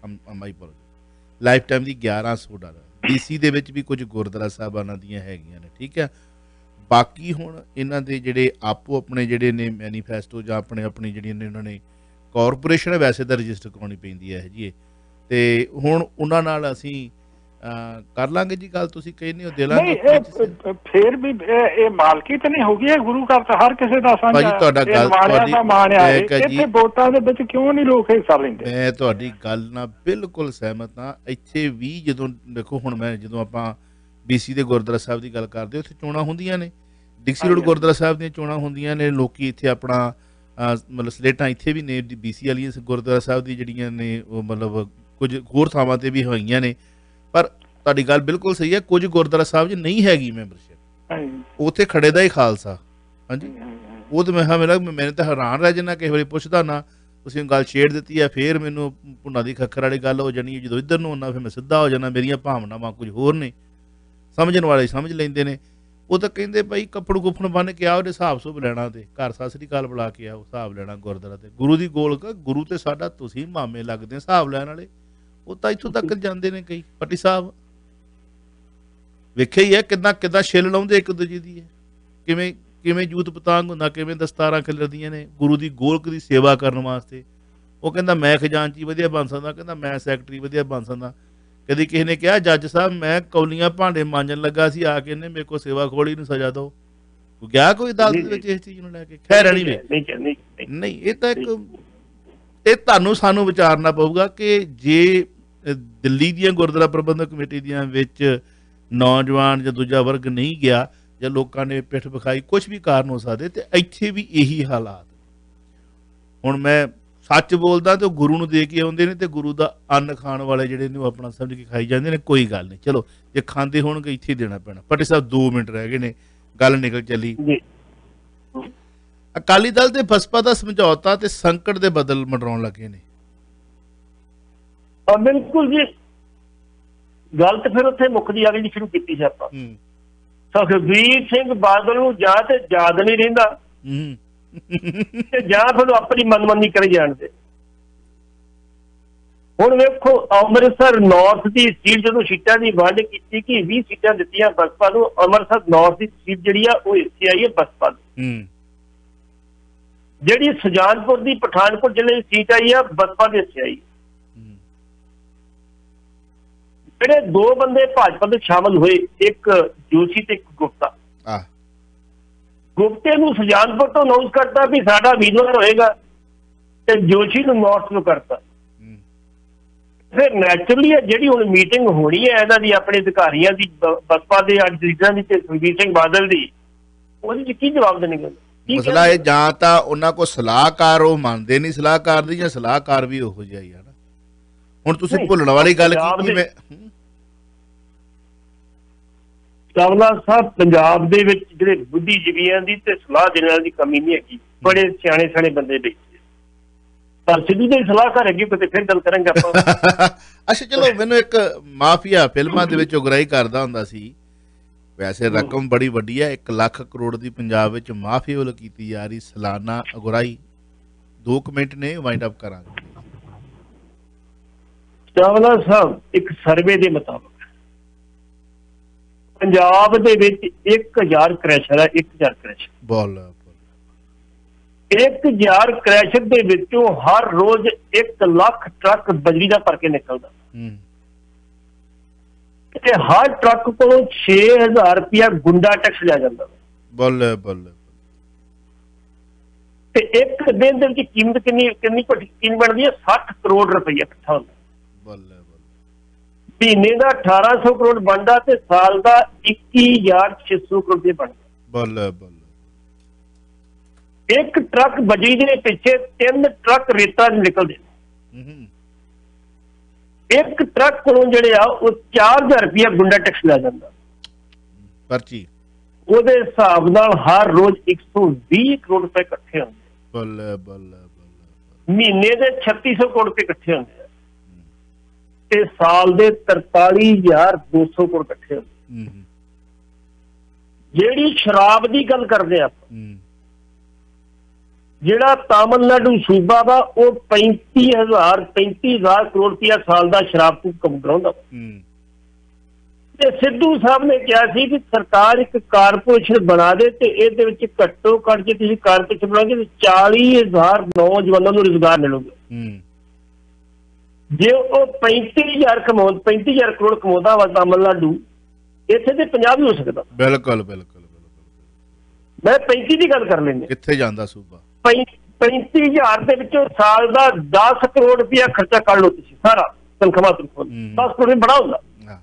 ਲਾਈਫ ਟਾਈਮ ਦੀ ਗਿਆਰਾਂ ਸੌ ਡਾਲਰ। ਡੀ ਸੀ ਦੇ ਵਿੱਚ ਵੀ ਕੁਝ ਗੁਰਦੁਆਰਾ ਸਾਹਿਬਾਨਾਂ ਦੀਆਂ ਹੈਗੀਆਂ ਨੇ, ਠੀਕ ਹੈ। ਬਾਕੀ ਹੁਣ ਇਹਨਾਂ ਦੇ ਜਿਹੜੇ ਆਪੋ ਆਪਣੇ ਜਿਹੜੇ ਨੇ ਮੈਨੀਫੈਸਟੋ ਜਾਂ ਆਪਣੇ ਆਪਣੀ ਜਿਹੜੀਆਂ ਨੇ ਉਹਨਾਂ ਨੇ ਕਾਰਪੋਰੇਸ਼ਨ ਵੈਸੇ ਤਾਂ ਰਜਿਸਟਰ ਕਰਾਉਣੀ ਪੈਂਦੀ ਹੈ ਜੀ, ਤੇ ਹੁਣ ਉਹਨਾਂ ਨਾਲ ਅਸੀਂ ਕਰ ਲਾਂਗੇ ਜੀ ਗੱਲ, ਤੁਸੀਂ ਕਹਿੰਦੇ ਹੋ ਦੇ ਲਾਂਗੇ। ਫਿਰ ਵੀ ਇਹ ਮਾਲਕੀ ਤਾਂ ਨਹੀਂ ਹੋਗੀ, ਇਹ ਗੁਰੂ ਘਰ ਤਾਂ ਹਰ ਕਿਸੇ ਦਾ ਸਾਂਝਾ ਹੈ, ਤੁਹਾਡਾ ਗੱਲ ਦਾ ਮਾਣ ਆ। ਇੱਥੇ ਵੋਟਾਂ ਦੇ ਵਿੱਚ ਕਿਉਂ ਨਹੀਂ ਲੋਕ ਹਿੱਸਾ ਲੈਂਦੇ? ਮੈਂ ਤੁਹਾਡੀ ਗੱਲ ਨਾਲ ਬਿਲਕੁਲ ਸਹਿਮਤ ਹਾਂ। ਇੱਥੇ ਵੀ ਜਦੋਂ ਦੇਖੋ, ਹੁਣ ਮੈਂ ਜਦੋਂ ਆਪਾਂ ਬੀਸੀ ਦੇ ਗੁਰਦੁਆਰਾ ਸਾਹਿਬ ਦੀ ਗੱਲ ਕਰਦੇ, ਉੱਥੇ ਚੋਣਾਂ ਹੁੰਦੀਆਂ ਨੇ, ਡਿਕਸੀ ਰੋਡ ਗੁਰਦੁਆਰਾ ਸਾਹਿਬ ਦੀਆਂ ਚੋਣਾਂ ਹੁੰਦੀਆਂ ਨੇ, ਲੋਕੀ ਇੱਥੇ ਆਪਣਾ ਮਤਲਬ ਸਲੇਟਾਂ ਇੱਥੇ ਵੀ ਨੇ ਬੀਸੀ ਵਾਲੀਆਂ ਗੁਰਦੁਆਰਾ ਸਾਹਿਬ ਦੀ ਜਿਹੜੀਆਂ ਨੇ, ਉਹ ਮਤਲਬ ਕੁਝ ਹੋਰ ਥਾਵਾਂ ਤੇ ਵੀ ਹੋਈਆਂ ਨੇ। ਪਰ ਤੁਹਾਡੀ ਗੱਲ ਬਿਲਕੁਲ ਸਹੀ ਹੈ, ਕੁਝ ਗੁਰਦੁਆਰਾ ਸਾਹਿਬ 'ਚ ਨਹੀਂ ਹੈਗੀ ਮੈਂਬਰਸ਼ਿਪ, ਉੱਥੇ ਖੜੇ ਦਾ ਹੀ ਖਾਲਸਾ। ਹਾਂਜੀ, ਉਹ ਤਾਂ ਮੈਂ ਹਾਂ ਮੇਰਾ ਮੈਨੂੰ ਤਾਂ ਹੈਰਾਨ ਰਹਿ ਜਾਣਾ, ਕਿਸੇ ਵੇਲੇ ਪੁੱਛਦਾ ਨਾ, ਤੁਸੀਂ ਗੱਲ ਛੇੜ ਦਿੱਤੀ ਹੈ, ਫਿਰ ਮੈਨੂੰ ਭੁੰਨਾ ਦੀ ਖੱਖਰ ਵਾਲੀ ਗੱਲ ਹੋ ਜਾਣੀ। ਜਦੋਂ ਇੱਧਰ ਨੂੰ ਆਉਣਾ ਫਿਰ ਮੈਂ ਸਿੱਧਾ ਹੋ ਜਾਣਾ, ਮੇਰੀਆਂ ਭਾਵਨਾਵਾਂ ਕੁਝ ਹੋਰ ਨੇ, ਸਮਝਣ ਵਾਲੇ ਸਮਝ ਲੈਂਦੇ ਨੇ। ਉਹ ਤਾਂ ਕਹਿੰਦੇ ਭਾਈ ਕੱਪੜ ਕੁੱਪੜ ਬੰਨ ਕੇ ਆਓ ਉਹਦੇ ਹਿਸਾਬ ਸੁਭ ਲੈਣਾ ਤੇ ਘਰ ਸਤਿ ਸ੍ਰੀ ਅਕਾਲ ਬੁਲਾ ਕੇ ਆਓ ਹਿਸਾਬ ਲੈਣਾ ਗੁਰਦੁਆਰਾ ਤੇ ਗੁਰੂ ਦੀ ਗੋਲਕ ਗੁਰੂ ਤੇ ਸਾਡਾ ਤੁਸੀਂ ਮਾਮੇ ਲੱਗਦੇ ਹਿਸਾਬ ਲੈਣ ਵਾਲੇ ਉਹ ਤਾਂ ਇੱਥੋਂ ਤੱਕ ਜਾਂਦੇ ਨੇ ਕਈ ਪੱਟੀ ਸਾਹਿਬ ਵੇਖਿਆ ਹੀ ਹੈ ਕਿੱਦਾਂ ਕਿੱਦਾਂ ਛਿੱਲ ਲਾਉਂਦੇ ਇੱਕ ਦੂਜੇ ਦੀ ਹੈ ਕਿਵੇਂ ਕਿਵੇਂ ਜੂਤ ਪਤੰਗ ਹੁੰਦਾ ਕਿਵੇਂ ਦਸਤਾਰਾਂ ਖਿਲਰਦੀਆਂ ਨੇ ਗੁਰੂ ਦੀ ਗੋਲਕ ਦੀ ਸੇਵਾ ਕਰਨ ਵਾਸਤੇ ਉਹ ਕਹਿੰਦਾ ਮੈਂ ਖਜ਼ਾਨਚੀ ਵਧੀਆ ਬਣ ਸਕਦਾ ਕਹਿੰਦਾ ਮੈਂ ਸੈਕਟਰੀ ਵਧੀਆ ਬਣ ਸਕਦਾ ਕਦੀ ਕਿਸੇ ਨੇ ਕਿਹਾ ਜੱਜ ਸਾਹਿਬ ਮੈਂ ਕੌਲੀਆਂ ਭਾਂਡੇ ਮਾਂਜਣ ਲੱਗਾ ਸੀ ਆ ਕੇ ਇਹਨੇ ਮੇਰੇ ਕੋਲ ਸੇਵਾ ਖੋਲੀ ਨੂੰ ਸਜ਼ਾ ਦਿਓ ਗਿਆ ਕੋਈ ਅਦਾਲਤ ਦੇ ਵਿੱਚ ਇਸ ਚੀਜ਼ ਨੂੰ ਲੈ ਕੇ ਖੈਰ ਐਨੀਵੇ ਨਹੀਂ ਇਹ ਤਾਂ ਇੱਕ ਇਹ ਤੁਹਾਨੂੰ ਸਾਨੂੰ ਵਿਚਾਰਨਾ ਪਊਗਾ ਕਿ ਜੇ ਦਿੱਲੀ ਦੀਆਂ ਗੁਰਦੁਆਰਾ ਪ੍ਰਬੰਧਕ ਕਮੇਟੀ ਦੀਆਂ ਵਿੱਚ ਨੌਜਵਾਨ ਜਾਂ ਦੂਜਾ ਵਰਗ ਨਹੀਂ ਗਿਆ ਜਾਂ ਲੋਕਾਂ ਨੇ ਪਿੱਠ ਵਿਖਾਈ ਕੁਛ ਵੀ ਕਾਰਨ ਹੋ ਸਕਦੇ ਤੇ ਇੱਥੇ ਵੀ ਇਹੀ ਹਾਲਾਤ ਹੁਣ ਮੈਂ ਸੱਚ ਬੋਲਦਾ ਤੇ ਉਹ ਗੁਰੂ ਨੂੰ ਦੇ ਕੇ ਆਉਂਦੇ ਨੇ ਤੇ ਗੁਰੂ ਦਾ ਅੰਨ ਖਾਣ ਵਾਲੇ ਜਿਹੜੇ ਨੇ ਉਹ ਆਪਣਾ ਸਮਝ ਕੇ ਖਾਈ ਜਾਂਦੇ ਨੇ ਕੋਈ ਗੱਲ ਨਹੀਂ ਚਲੋ ਜੇ ਖਾਂਦੇ ਹੋਣਗੇ ਇੱਥੇ ਦੇਣਾ ਪੈਣਾ ਪੱਟੀ ਸਾਹਿਬ ਦੋ ਮਿੰਟ ਰਹਿ ਗਏ ਨੇ ਗੱਲ ਨਿਕਲ ਚੱਲੀ ਅਕਾਲੀ ਦਲ ਤੇ ਬਸਪਾ ਦਾ ਸਮਝੌਤਾ ਤੇ ਸੰਕਟ ਦੇ ਬਦਲ ਮੰਡਰਾਉਣ ਲੱਗੇ ਨੇ ਬਿਲਕੁਲ ਜੀ ਗੱਲ ਤੇ ਫਿਰ ਉੱਥੇ ਮੁੱਕਦੀ ਆ ਗਈ ਸ਼ੁਰੂ ਕੀਤੀ ਸੀ ਆਪਾਂ ਸੁਖਬੀਰ ਸਿੰਘ ਬਾਦਲ ਨੂੰ ਜਾਂ ਤੇ ਯਾਦ ਨਹੀਂ ਰਹਿੰਦਾ ਤੇ ਜਾਂ ਫਿਰ ਆਪਣੀ ਮਨਮਾਨੀ ਕਰੀ ਜਾਣਦੇ ਹੁਣ ਵੇਖੋ ਅੰਮ੍ਰਿਤਸਰ ਨਾਰਥ ਦੀ ਸੀਟ ਜਦੋਂ ਸੀਟਾਂ ਦੀ ਵੰਡ ਕੀਤੀ ਕਿ ਵੀਹ ਸੀਟਾਂ ਦਿੱਤੀਆਂ ਬਸਪਾ ਨੂੰ ਅੰਮ੍ਰਿਤਸਰ ਨਾਰਥ ਦੀ ਸੀਟ ਜਿਹੜੀ ਆ ਉਹ ਇੱਥੇ ਆਈ ਹੈ ਬਸਪਾ ਨੂੰ ਜਿਹੜੀ ਸੁਜਾਨਪੁਰ ਦੀ ਪਠਾਨਕੋਟ ਜ਼ਿਲ੍ਹੇ ਦੀ ਸੀਟ ਆਈ ਆ ਬਸਪਾ ਦੇ ਇੱਥੇ ਆਈ ਜਿਹੜੇ ਦੋ ਬੰਦੇ ਭਾਜਪਾ ਦੇ ਸ਼ਾਮਲ ਹੋਏ ਇੱਕ ਜੋਸ਼ੀ ਤੇ ਇੱਕ ਗੁਪਤਾ ਗੁਪਤੇ ਨੂੰ ਸੁਜਾਨਪੁਰ ਤੋਂ ਅਨਾਉਂਸ ਕਰਤਾ ਵੀ ਸਾਡਾ ਉਮੀਦਵਾਰ ਹੋਏਗਾ ਤੇ ਜੋਸ਼ੀ ਨੂੰ ਨਾਰਥ ਨੂੰ ਕਰਤਾ ਫਿਰ ਨੈਚੁਰਲੀ ਜਿਹੜੀ ਹੁਣ ਮੀਟਿੰਗ ਹੋਣੀ ਹੈ ਇਹਨਾਂ ਦੀ ਆਪਣੇ ਅਧਿਕਾਰੀਆਂ ਦੀ ਬਸਪਾ ਦੇ ਲੀਡਰਾਂ ਦੀ ਤੇ ਸੁਖਬੀਰ ਸਿੰਘ ਬਾਦਲ ਦੀ ਉਹਦੇ ਚ ਕੀ ਜਵਾਬ ਦੇਣਗੇ ਮਸਲਾ ਇਹ ਜਾਂ ਤਾਂ ਉਹਨਾਂ ਕੋਲ ਸਲਾਹਕਾਰ ਉਹ ਮੰਨਦੇ ਨਹੀਂ ਸਲਾਹਕਾਰ ਦੀ ਜਾਂ ਸਲਾਹਕਾਰ ਵੀ ਉਹੋ ਜਿਹਾ ਹੀ ਆ ਨਾ ਹੁਣ ਤੁਸੀਂ ਭੁੱਲਣ ਵਾਲੀ ਗੱਲ ਕੀ ਮੈਂ ਚਾਵਲਾ ਸਾਹਿਬ ਪੰਜਾਬ ਦੇ ਵਿੱਚ ਜਿਹੜੇ ਬੁੱਧੀਜੀਵੀਆਂ ਦੀ ਤੇ ਸਲਾਹ ਦੇਣ ਵਾਲੀ ਦੀ ਕਮੀ ਨਹੀਂ ਹੈਗੀ ਬੜੇ ਸਿਆਣੇ ਸਿਆਣੇ ਬੰਦੇ ਬੈਠੇ ਪਰ ਸਿੱਧੂ ਦੇ ਸਲਾਹਕਾਰ ਹੈਗੇ ਕਿਤੇ ਫਿਰ ਗੱਲ ਕਰਾਂਗੇ ਆਪਾਂ ਅੱਛਾ ਚਲੋ ਮੈਨੂੰ ਇੱਕ ਮਾਫੀਆ ਫਿਲਮਾਂ ਦੇ ਵਿੱਚ ਉਗਰਾਹੀ ਕਰਦਾ ਹੁੰਦਾ ਸੀ ਵੈਸੇ ਰਕਮ ਬੜੀ ਵੱਡੀ ਹੈ ਇੱਕ ਲੱਖ ਕਰੋੜ ਦੀ ਪੰਜਾਬ ਵਿੱਚ ਮਾਫੀਆ ਵੱਲੋਂ ਕੀਤੀ ਜਾ ਰਹੀ ਸਾਲਾਨਾ ਉਗਰਾਹੀ ਦੋ ਕੁ ਮਿੰਟ ਨੇ ਵਾਈਂਡ ਅਪ ਕਰਾਂਗੇ ਚਾਵਲਾ ਸਾਹਿਬ ਇੱਕ ਸਰਵੇ ਦੇ ਮੁਤਾਬਕ ਪੰਜਾਬ ਦੇ ਵਿੱਚ ਇੱਕ ਹਜ਼ਾਰ ਕ੍ਰੈਸ਼ਰ ਹੈ ਇੱਕ ਹਜ਼ਾਰ ਕ੍ਰੈਸ਼ਰ ਬੋਲ ਇੱਕ ਹਜ਼ਾਰ ਕ੍ਰੈਸ਼ਰ ਦੇ ਵਿੱਚੋਂ ਹਰ ਰੋਜ਼ ਇੱਕ ਲੱਖ ਟਰੱਕ ਬਜਰੀ ਦਾ ਭਰ ਕੇ ਨਿਕਲਦਾ ਤੇ ਹਰ ਟਰੱਕ ਕੋਲੋਂ ਛੇ ਹਜ਼ਾਰ ਰੁਪਇਆ ਗੁੰਡਾ ਟੈਕਸ ਲਿਆ ਜਾਂਦਾ ਬੱਲੇ ਬੱਲੇ ਤੇ ਇੱਕ ਦਿਨ ਦੇ ਵਿੱਚ ਕੀਮਤ ਕਿੰਨੀ ਕਿੰਨੀ ਕੀਮਤ ਬਣਦੀ ਹੈ ਸੱਠ ਕਰੋੜ ਰੁਪਈਆ ਇਕੱਠਾ ਹੁੰਦਾ ਬੱਲੇ ਮਹੀਨੇ ਦਾ ਅਠਾਰਾਂ ਸੌ ਕਰੋੜ ਬਣਦਾ ਤੇ ਸਾਲ ਦਾ ਇੱਕੀ ਹਜ਼ਾਰ ਛੇ ਸੌ ਕਰੋੜ ਦੇ ਬਣਦਾ ਬੱਲੇ ਬੱਲੇ ਇੱਕ ਟਰੱਕ ਬਜਰੀ ਦੇ ਪਿੱਛੇ ਤਿੰਨ ਟਰੱਕ ਰੇਤਾ ਦੇ ਨਿਕਲਦੇ ਇੱਕ ਟਰੱਕ ਕੋਲੋਂ ਜਿਹੜੇ ਆ ਉਹ ਚਾਰ ਹਜ਼ਾਰ ਰੁਪਇਆ ਗੁੰਡਾ ਟੈਕਸ ਲਿਆ ਜਾਂਦਾ ਪਰਚੀ ਉਹਦੇ ਹਿਸਾਬ ਨਾਲ ਹਰ ਰੋਜ਼ ਇੱਕ ਸੌ ਵੀਹ ਕਰੋੜ ਰੁਪਏ ਇਕੱਠੇ ਹੁੰਦੇ ਬੱਲੇ ਬੱਲੇ ਬੱਲੇ ਮਹੀਨੇ ਦੇ ਛੱਤੀ ਸੌ ਕਰੋੜ ਰੁਪਏ ਇਕੱਠੇ ਹੁੰਦੇ ਆ ਤੇ ਸਾਲ ਦੇ ਤਰਤਾਲੀ ਹਜ਼ਾਰ ਦੋ ਸੌ ਕਰੋੜ ਇਕੱਠੇ ਹੁੰਦੇ ਜਿਹੜੀ ਸ਼ਰਾਬ ਦੀ ਗੱਲ ਕਰਦੇ ਆ ਜਿਹੜਾ ਤਾਮਿਲਨਾਡੂ ਸੂਬਾ ਵਾ ਉਹ ਪੈਂਤੀ ਹਜ਼ਾਰ ਪੈਂਤੀ ਹਜ਼ਾਰ ਕਰੋੜ ਰੁਪਇਆ ਸਾਲ ਦਾ ਸ਼ਰਾਬ ਤੋਂ ਕਮਾਉਂਦਾ ਤੇ ਸਿੱਧੂ ਸਾਹਿਬ ਨੇ ਕਿਹਾ ਸੀ ਕਿ ਸਰਕਾਰ ਇੱਕ ਕਾਰਪੋਰੇਸ਼ਨ ਬਣਾ ਦੇ ਤੇ ਇਹਦੇ ਵਿੱਚ ਘੱਟੋ ਘੱਟ ਜੇ ਤੁਸੀਂ ਕਾਰਪੋਰੇਸ਼ਨ ਬਣਾਓਗੇ ਤੇ ਚਾਲੀ ਹਜ਼ਾਰ ਨੌਜਵਾਨਾਂ ਨੂੰ ਰੁਜ਼ਗਾਰ ਮਿਲੂਗਾ ਜੇ ਉਹ ਪੈਂਤੀ ਹਜ਼ਾਰ ਕਮਾਉ ਪੈਂਤੀ ਹਜ਼ਾਰ ਕਰੋੜ ਕਮਾਉਂਦਾ ਵਾ ਤਾਮਿਲਨਾਡੂ ਇੱਥੇ ਤੇ ਪੰਜਾਬ ਹੀ ਹੋ ਸਕਦਾ ਬਿਲਕੁਲ ਬਿਲਕੁਲ ਮੈਂ ਪੈਂਤੀ ਦੀ ਗੱਲ ਕਰ ਲੈਂਦੇ ਕਿੱਥੇ ਜਾਂਦਾ ਸੂਬਾ ਪੈਂਤੀ ਹਜ਼ਾਰ ਦੇ ਵਿੱਚੋਂ ਸਾਲ ਦਾ ਦਸ ਕਰੋੜ ਰੁਪਇਆ ਖਰਚਾ ਕਰ ਲਓ ਤੁਸੀਂ ਸਾਰਾ ਤਨਖਾਹ ਤਨਖਾਹ ਦਸ ਕਰੋੜ ਬੜਾ ਹੁੰਦਾ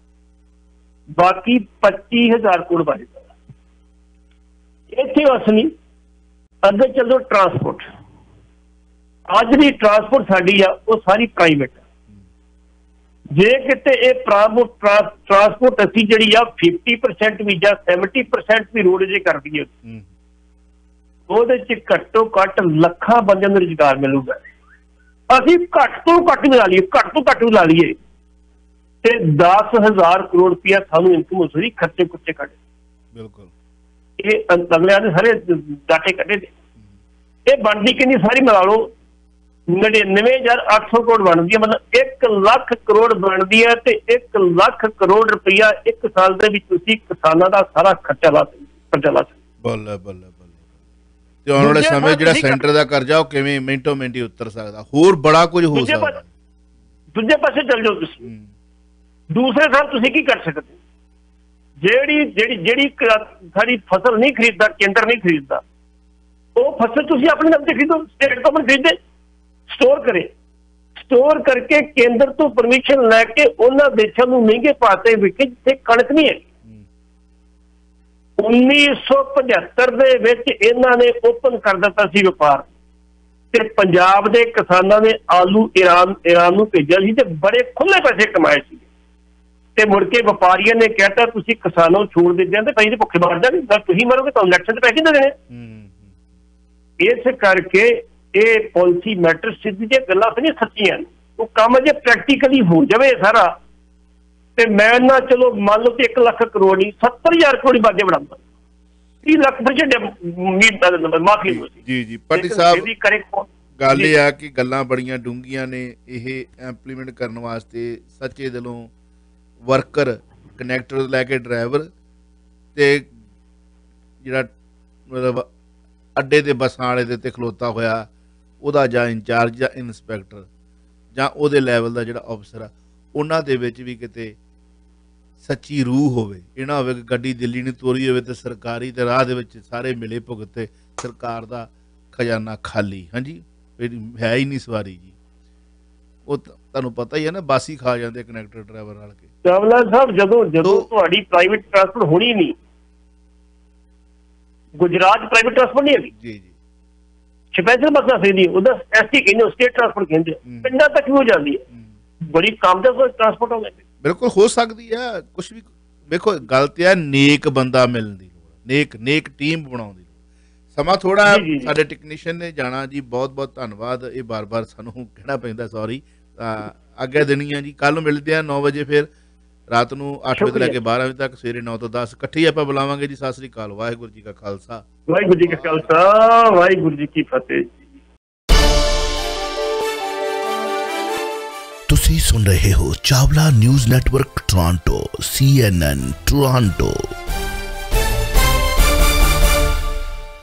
ਬਾਕੀ ਪੱਚੀ ਹਜ਼ਾਰ ਕਰੋੜ ਬਚਦਾ ਇੱਥੇ ਅਸਲੀ ਅੱਗੇ ਚੱਲੋ ਟਰਾਂਸਪੋਰਟ ਅੱਜ ਦੀ ਟਰਾਂਸਪੋਰਟ ਸਾਡੀ ਆ ਉਹ ਸਾਰੀ ਪ੍ਰਾਈਵੇਟ ਆ ਜੇ ਕਿਤੇ ਇਹ ਟਰਾਂਸਪੋਰਟ ਅਸੀਂ ਜਿਹੜੀ ਆ ਫਿਫਟੀ ਪਰਸੈਂਟ ਵੀ ਜਾਂ ਸੈਵਨਟੀ ਪਰਸੈਂਟ ਵੀ ਰੋਡ ਜੇ ਕਰ ਦਈਏ ਉਹਦੇ ਚ ਘੱਟੋ ਘੱਟ ਲੱਖਾਂ ਬੰਦਿਆਂ ਨੂੰ ਰੁਜ਼ਗਾਰ ਮਿਲੂਗਾ ਅਸੀਂ ਘੱਟ ਤੋਂ ਘੱਟ ਵੀ ਲਾ ਲਈਏ ਘੱਟ ਤੋਂ ਘੱਟ ਵੀ ਲਾ ਲਈਏ ਤੇ ਦਸ ਹਜ਼ਾਰ ਕਰੋੜ ਰੁਪਇਆ ਸਾਨੂੰ ਇਨਕਮ ਹੋ ਸਕਦੀ ਖਰਚੇ ਕੁੱਚੇ ਕੱਢ ਬਿਲਕੁਲ ये अगलियां ने सारे डाटे कटे ने, ये बनती कितनी सारी मिला लो नड़िनवे हजार अठ सौ करोड़ बनती है, मतलब एक लाख करोड़ बनती है तो एक लाख करोड़ रुपया एक साल के किसानों का सारा खर्चा ला खर्चा ला ਬੱਲੇ ਬੱਲੇ ਬੱਲੇ ਤੇ ਆਉਣ ਵਾਲੇ ਸਮੇਂ ਜਿਹੜਾ ਸੈਂਟਰ ਦਾ ਕਰਜ਼ਾ ਉਹ ਕਿਵੇਂ ਮਿੰਟੋ ਮਿੰਟ ਹੀ ਉਤਰ ਸਕਦਾ, ਹੋਰ ਬੜਾ ਕੁਝ ਹੋ ਸਕਦਾ। ਦੂਜੇ ਪਾਸੇ ਚੱਲ ਜਾਓ ਤੁਸੀਂ, ਦੂਸਰੇ ਸਾਲ ਤੁਸੀਂ ਕੀ ਕਰ ਸਕਦੇ, ਜਿਹੜੀ ਜਿਹੜੀ ਜਿਹੜੀ ਸਾਡੀ ਫਸਲ ਨਹੀਂ ਖਰੀਦਦਾ ਕੇਂਦਰ ਨਹੀਂ ਖਰੀਦਦਾ, ਉਹ ਫਸਲ ਤੁਸੀਂ ਆਪਣੇ ਨਾਮ ਤੇ ਖਰੀਦੋ, ਸਟੇਟ ਤੋਂ ਖਰੀਦੇ, ਸਟੋਰ ਕਰੇ, ਸਟੋਰ ਕਰਕੇ ਕੇਂਦਰ ਤੋਂ ਪਰਮਿਸ਼ਨ ਲੈ ਕੇ ਉਹਨਾਂ ਦੇਸ਼ਾਂ ਨੂੰ ਮਹਿੰਗੇ ਭਾਅ ਵਿਕੇ ਜਿੱਥੇ ਕਣਕ ਨਹੀਂ ਹੈ। उन्नीस सौ पचहत्तर ਦੇ ਵਿੱਚ ਇਹਨਾਂ ਨੇ ਓਪਨ ਕਰ ਦਿੱਤਾ ਸੀ ਵਪਾਰ, ਤੇ ਪੰਜਾਬ ਦੇ ਕਿਸਾਨਾਂ ਨੇ ਆਲੂ ਈਰਾਨ ਈਰਾਨ ਨੂੰ ਭੇਜਿਆ ਸੀ ਤੇ ਬੜੇ ਖੁੱਲੇ ਪੈਸੇ ਕਮਾਏ ਸੀ, ਤੇ ਮੁੜ ਕੇ ਵਪਾਰੀਆਂ ਨੇ ਕਹਿਤਾ ਤੁਸੀਂ ਕਿਸਾਨਾਂ ਨੂੰ ਛੋੜ ਦੇ ਜਾਂਦੇ ਭਾਈ ਦੇ ਭੁੱਖੇ ਮਰ ਜਾਣਗੇ, ਤੁਸੀਂ ਮਰੋਗੇ ਤਾਂ ਇਲੈਕਸ਼ਨ ਤੇ ਪੈਸੇ ਦੇ ਦੇਣੇ। ਇਸ ਕਰਕੇ ਇਹ ਪਾਲਿਸੀ ਮੈਟਰ ਸਿੱਧੀ ਜੇ ਗੱਲਾਂ ਨਹੀਂ ਸੱਚੀਆਂ, ਉਹ ਕੰਮ ਜੇ ਪ੍ਰੈਕਟੀਕਲੀ ਹੋ ਜਾਵੇ ਸਾਰਾ, ਤੇ ਮੈਂ ਨਾ ਚਲੋ ਮੰਨ ਲਓ ਕਿ ਇੱਕ ਲੱਖ ਕਰੋੜ ਨਹੀਂ ਸੱਤਰ ਹਜ਼ਾਰ ਕਰੋੜ ਬਾਜੇ ਬਣਾਉਂਦਾ, ਤੀਹ ਲੱਖ ਫਿਰ ਮਾਫੀ ਜੀ ਜੀ ਭੱਟੀ ਸਾਹਿਬ ਗੱਲ ਇਹ ਆ ਕਿ ਗੱਲਾਂ ਬੜੀਆਂ ਡੂੰਘੀਆਂ ਨੇ, ਇਹ ਇੰਪਲੀਮੈਂਟ ਕਰਨ ਵਾਸਤੇ ਸੱਚੇ ਦਿਲੋਂ ਵਰਕਰ ਕਨੈਕਟਰ ਲੈ ਕੇ ਡਰਾਈਵਰ ਤੇ ਜਿਹੜਾ ਮਤਲਬ ਅੱਡੇ ਤੇ ਬੱਸਾਂ ਵਾਲੇ ਦੇ ਉੱਤੇ ਖਲੋਤਾ ਹੋਇਆ ਉਹਦਾ ਜਾਂ ਇੰਚਾਰਜ ਜਾਂ ਇੰਸਪੈਕਟਰ ਜਾਂ ਉਹਦੇ ਲੈਵਲ ਦਾ ਜਿਹੜਾ ਅਫਸਰ ਆ, ਉਹਨਾਂ ਦੇ ਵਿੱਚ ਵੀ ਕਿਤੇ ਸੱਚੀ ਰੂਹ ਹੋਵੇ। ਇਹ ਨਾ ਹੋਵੇ ਕਿ ਗੱਡੀ ਦਿੱਲੀ ਨੂੰ ਤੋਰੀ ਹੋਵੇ ਤੇ ਸਰਕਾਰੀ ਤੇ ਰਾਹ ਦੇ ਵਿੱਚ ਸਾਰੇ ਮਿਲੇ ਭੁਗਤੇ ਸਰਕਾਰ ਦਾ ਖਜ਼ਾਨਾ ਖਾਲੀ। ਹਾਂਜੀ ਹੈ ਹੀ ਨਹੀਂ ਸਵਾਰੀ ਜੀ, ਉਹ ਤੁਹਾਨੂੰ ਪਤਾ ਹੀ ਹੈ ਨਾ, ਬਾਸੀ ਖਾ ਜਾਂਦੇ ਕਨੈਕਟਰ ਡਰਾਈਵਰ ਨਾਲ ਕੇ। ਚਾਵਲਾ ਸਾਹਿਬ ਜਦੋਂ ਜਦੋਂ ਤੁਹਾਡੀ ਪ੍ਰਾਈਵੇਟ ਟਰਾਂਸਪੋਰਟ ਹੋਣੀ ਨਹੀਂ, ਗੁਜਰਾਤ ਪ੍ਰਾਈਵੇਟ ਟਰਾਂਸਪੋਰਟ ਨਹੀਂ ਹੈਗੀ ਜੀ ਜੀ, ਸਪੈਸ਼ਲ ਬੱਸਾਂ ਸੀ ਉਹਦਾ ਐਸਟੀ ਕਹਿੰਦੇ ਸਟੇਟ ਟਰਾਂਸਪੋਰਟ ਕਹਿੰਦੇ, ਪਿੰਡਾਂ ਤੱਕ ਵੀ ਹੋ ਜਾਂਦੀ ਹੈ, ਬੜੀ ਕਾਮਯਾਬ ਟਰਾਂਸਪੋਰਟ ਹੋ ਜਾਂਦੀ। ਬਿਲਕੁਲ ਹੋ ਸਕਦੀ ਹੈ, ਕੁਛ ਵੀ ਵੇਖੋ ਗੱਲ ਤੇ ਹੈ ਨੇਕ ਬੰਦਾ ਮਿਲਣ ਦੀ ਲੋੜ, ਨੇਕ ਨੇਕ ਟੀਮ ਬਣਾਉਣ ਦੀ ਲੋੜ। ਸਮਾਂ ਥੋੜਾ ਸਾਡੇ ਟੈਕਨੀਸ਼ੀਅਨ ਨੇ ਜਾਣਾ ਜੀ, ਬਹੁਤ ਬਹੁਤ ਧੰਨਵਾਦ। ਇਹ ਬਾਰ ਬਾਰ ਸਾਨੂੰ ਕਹਿਣਾ ਪੈਂਦਾ, ਸੌਰੀ, ਆਗਿਆ ਦੇਣੀ ਆ ਜੀ। ਕੱਲ ਨੂੰ ਮਿਲਦੇ ਆ ਨੌ ਵਜੇ, ਫਿਰ ਰਾਤ ਨੂੰ ਅੱਠ ਵਜੇ ਤੋਂ ਲੈ ਕੇ ਬਾਰਾਂ ਵਜੇ ਤੱਕ, ਸਵੇਰੇ ਨੌ ਤੋਂ ਦਸ ਇਕੱਠੇ ਆਪਾਂ ਬੁਲਾਵਾਂਗੇ ਜੀ। ਸਤਿ ਸ੍ਰੀ ਅਕਾਲ, ਵਾਹਿਗੁਰੂ ਜੀ ਕਾ ਖਾਲਸਾ, ਵਾਹਿਗੁਰੂ ਜੀ ਕਾ ਖਾਲਸਾ, ਵਾਹਿਗੁਰੂ ਜੀ ਕੀ ਫਤਿਹ। ਤੁਸੀਂ ਸੁਣ ਰਹੇ ਹੋ Chawla news network Toronto, C N N Toronto.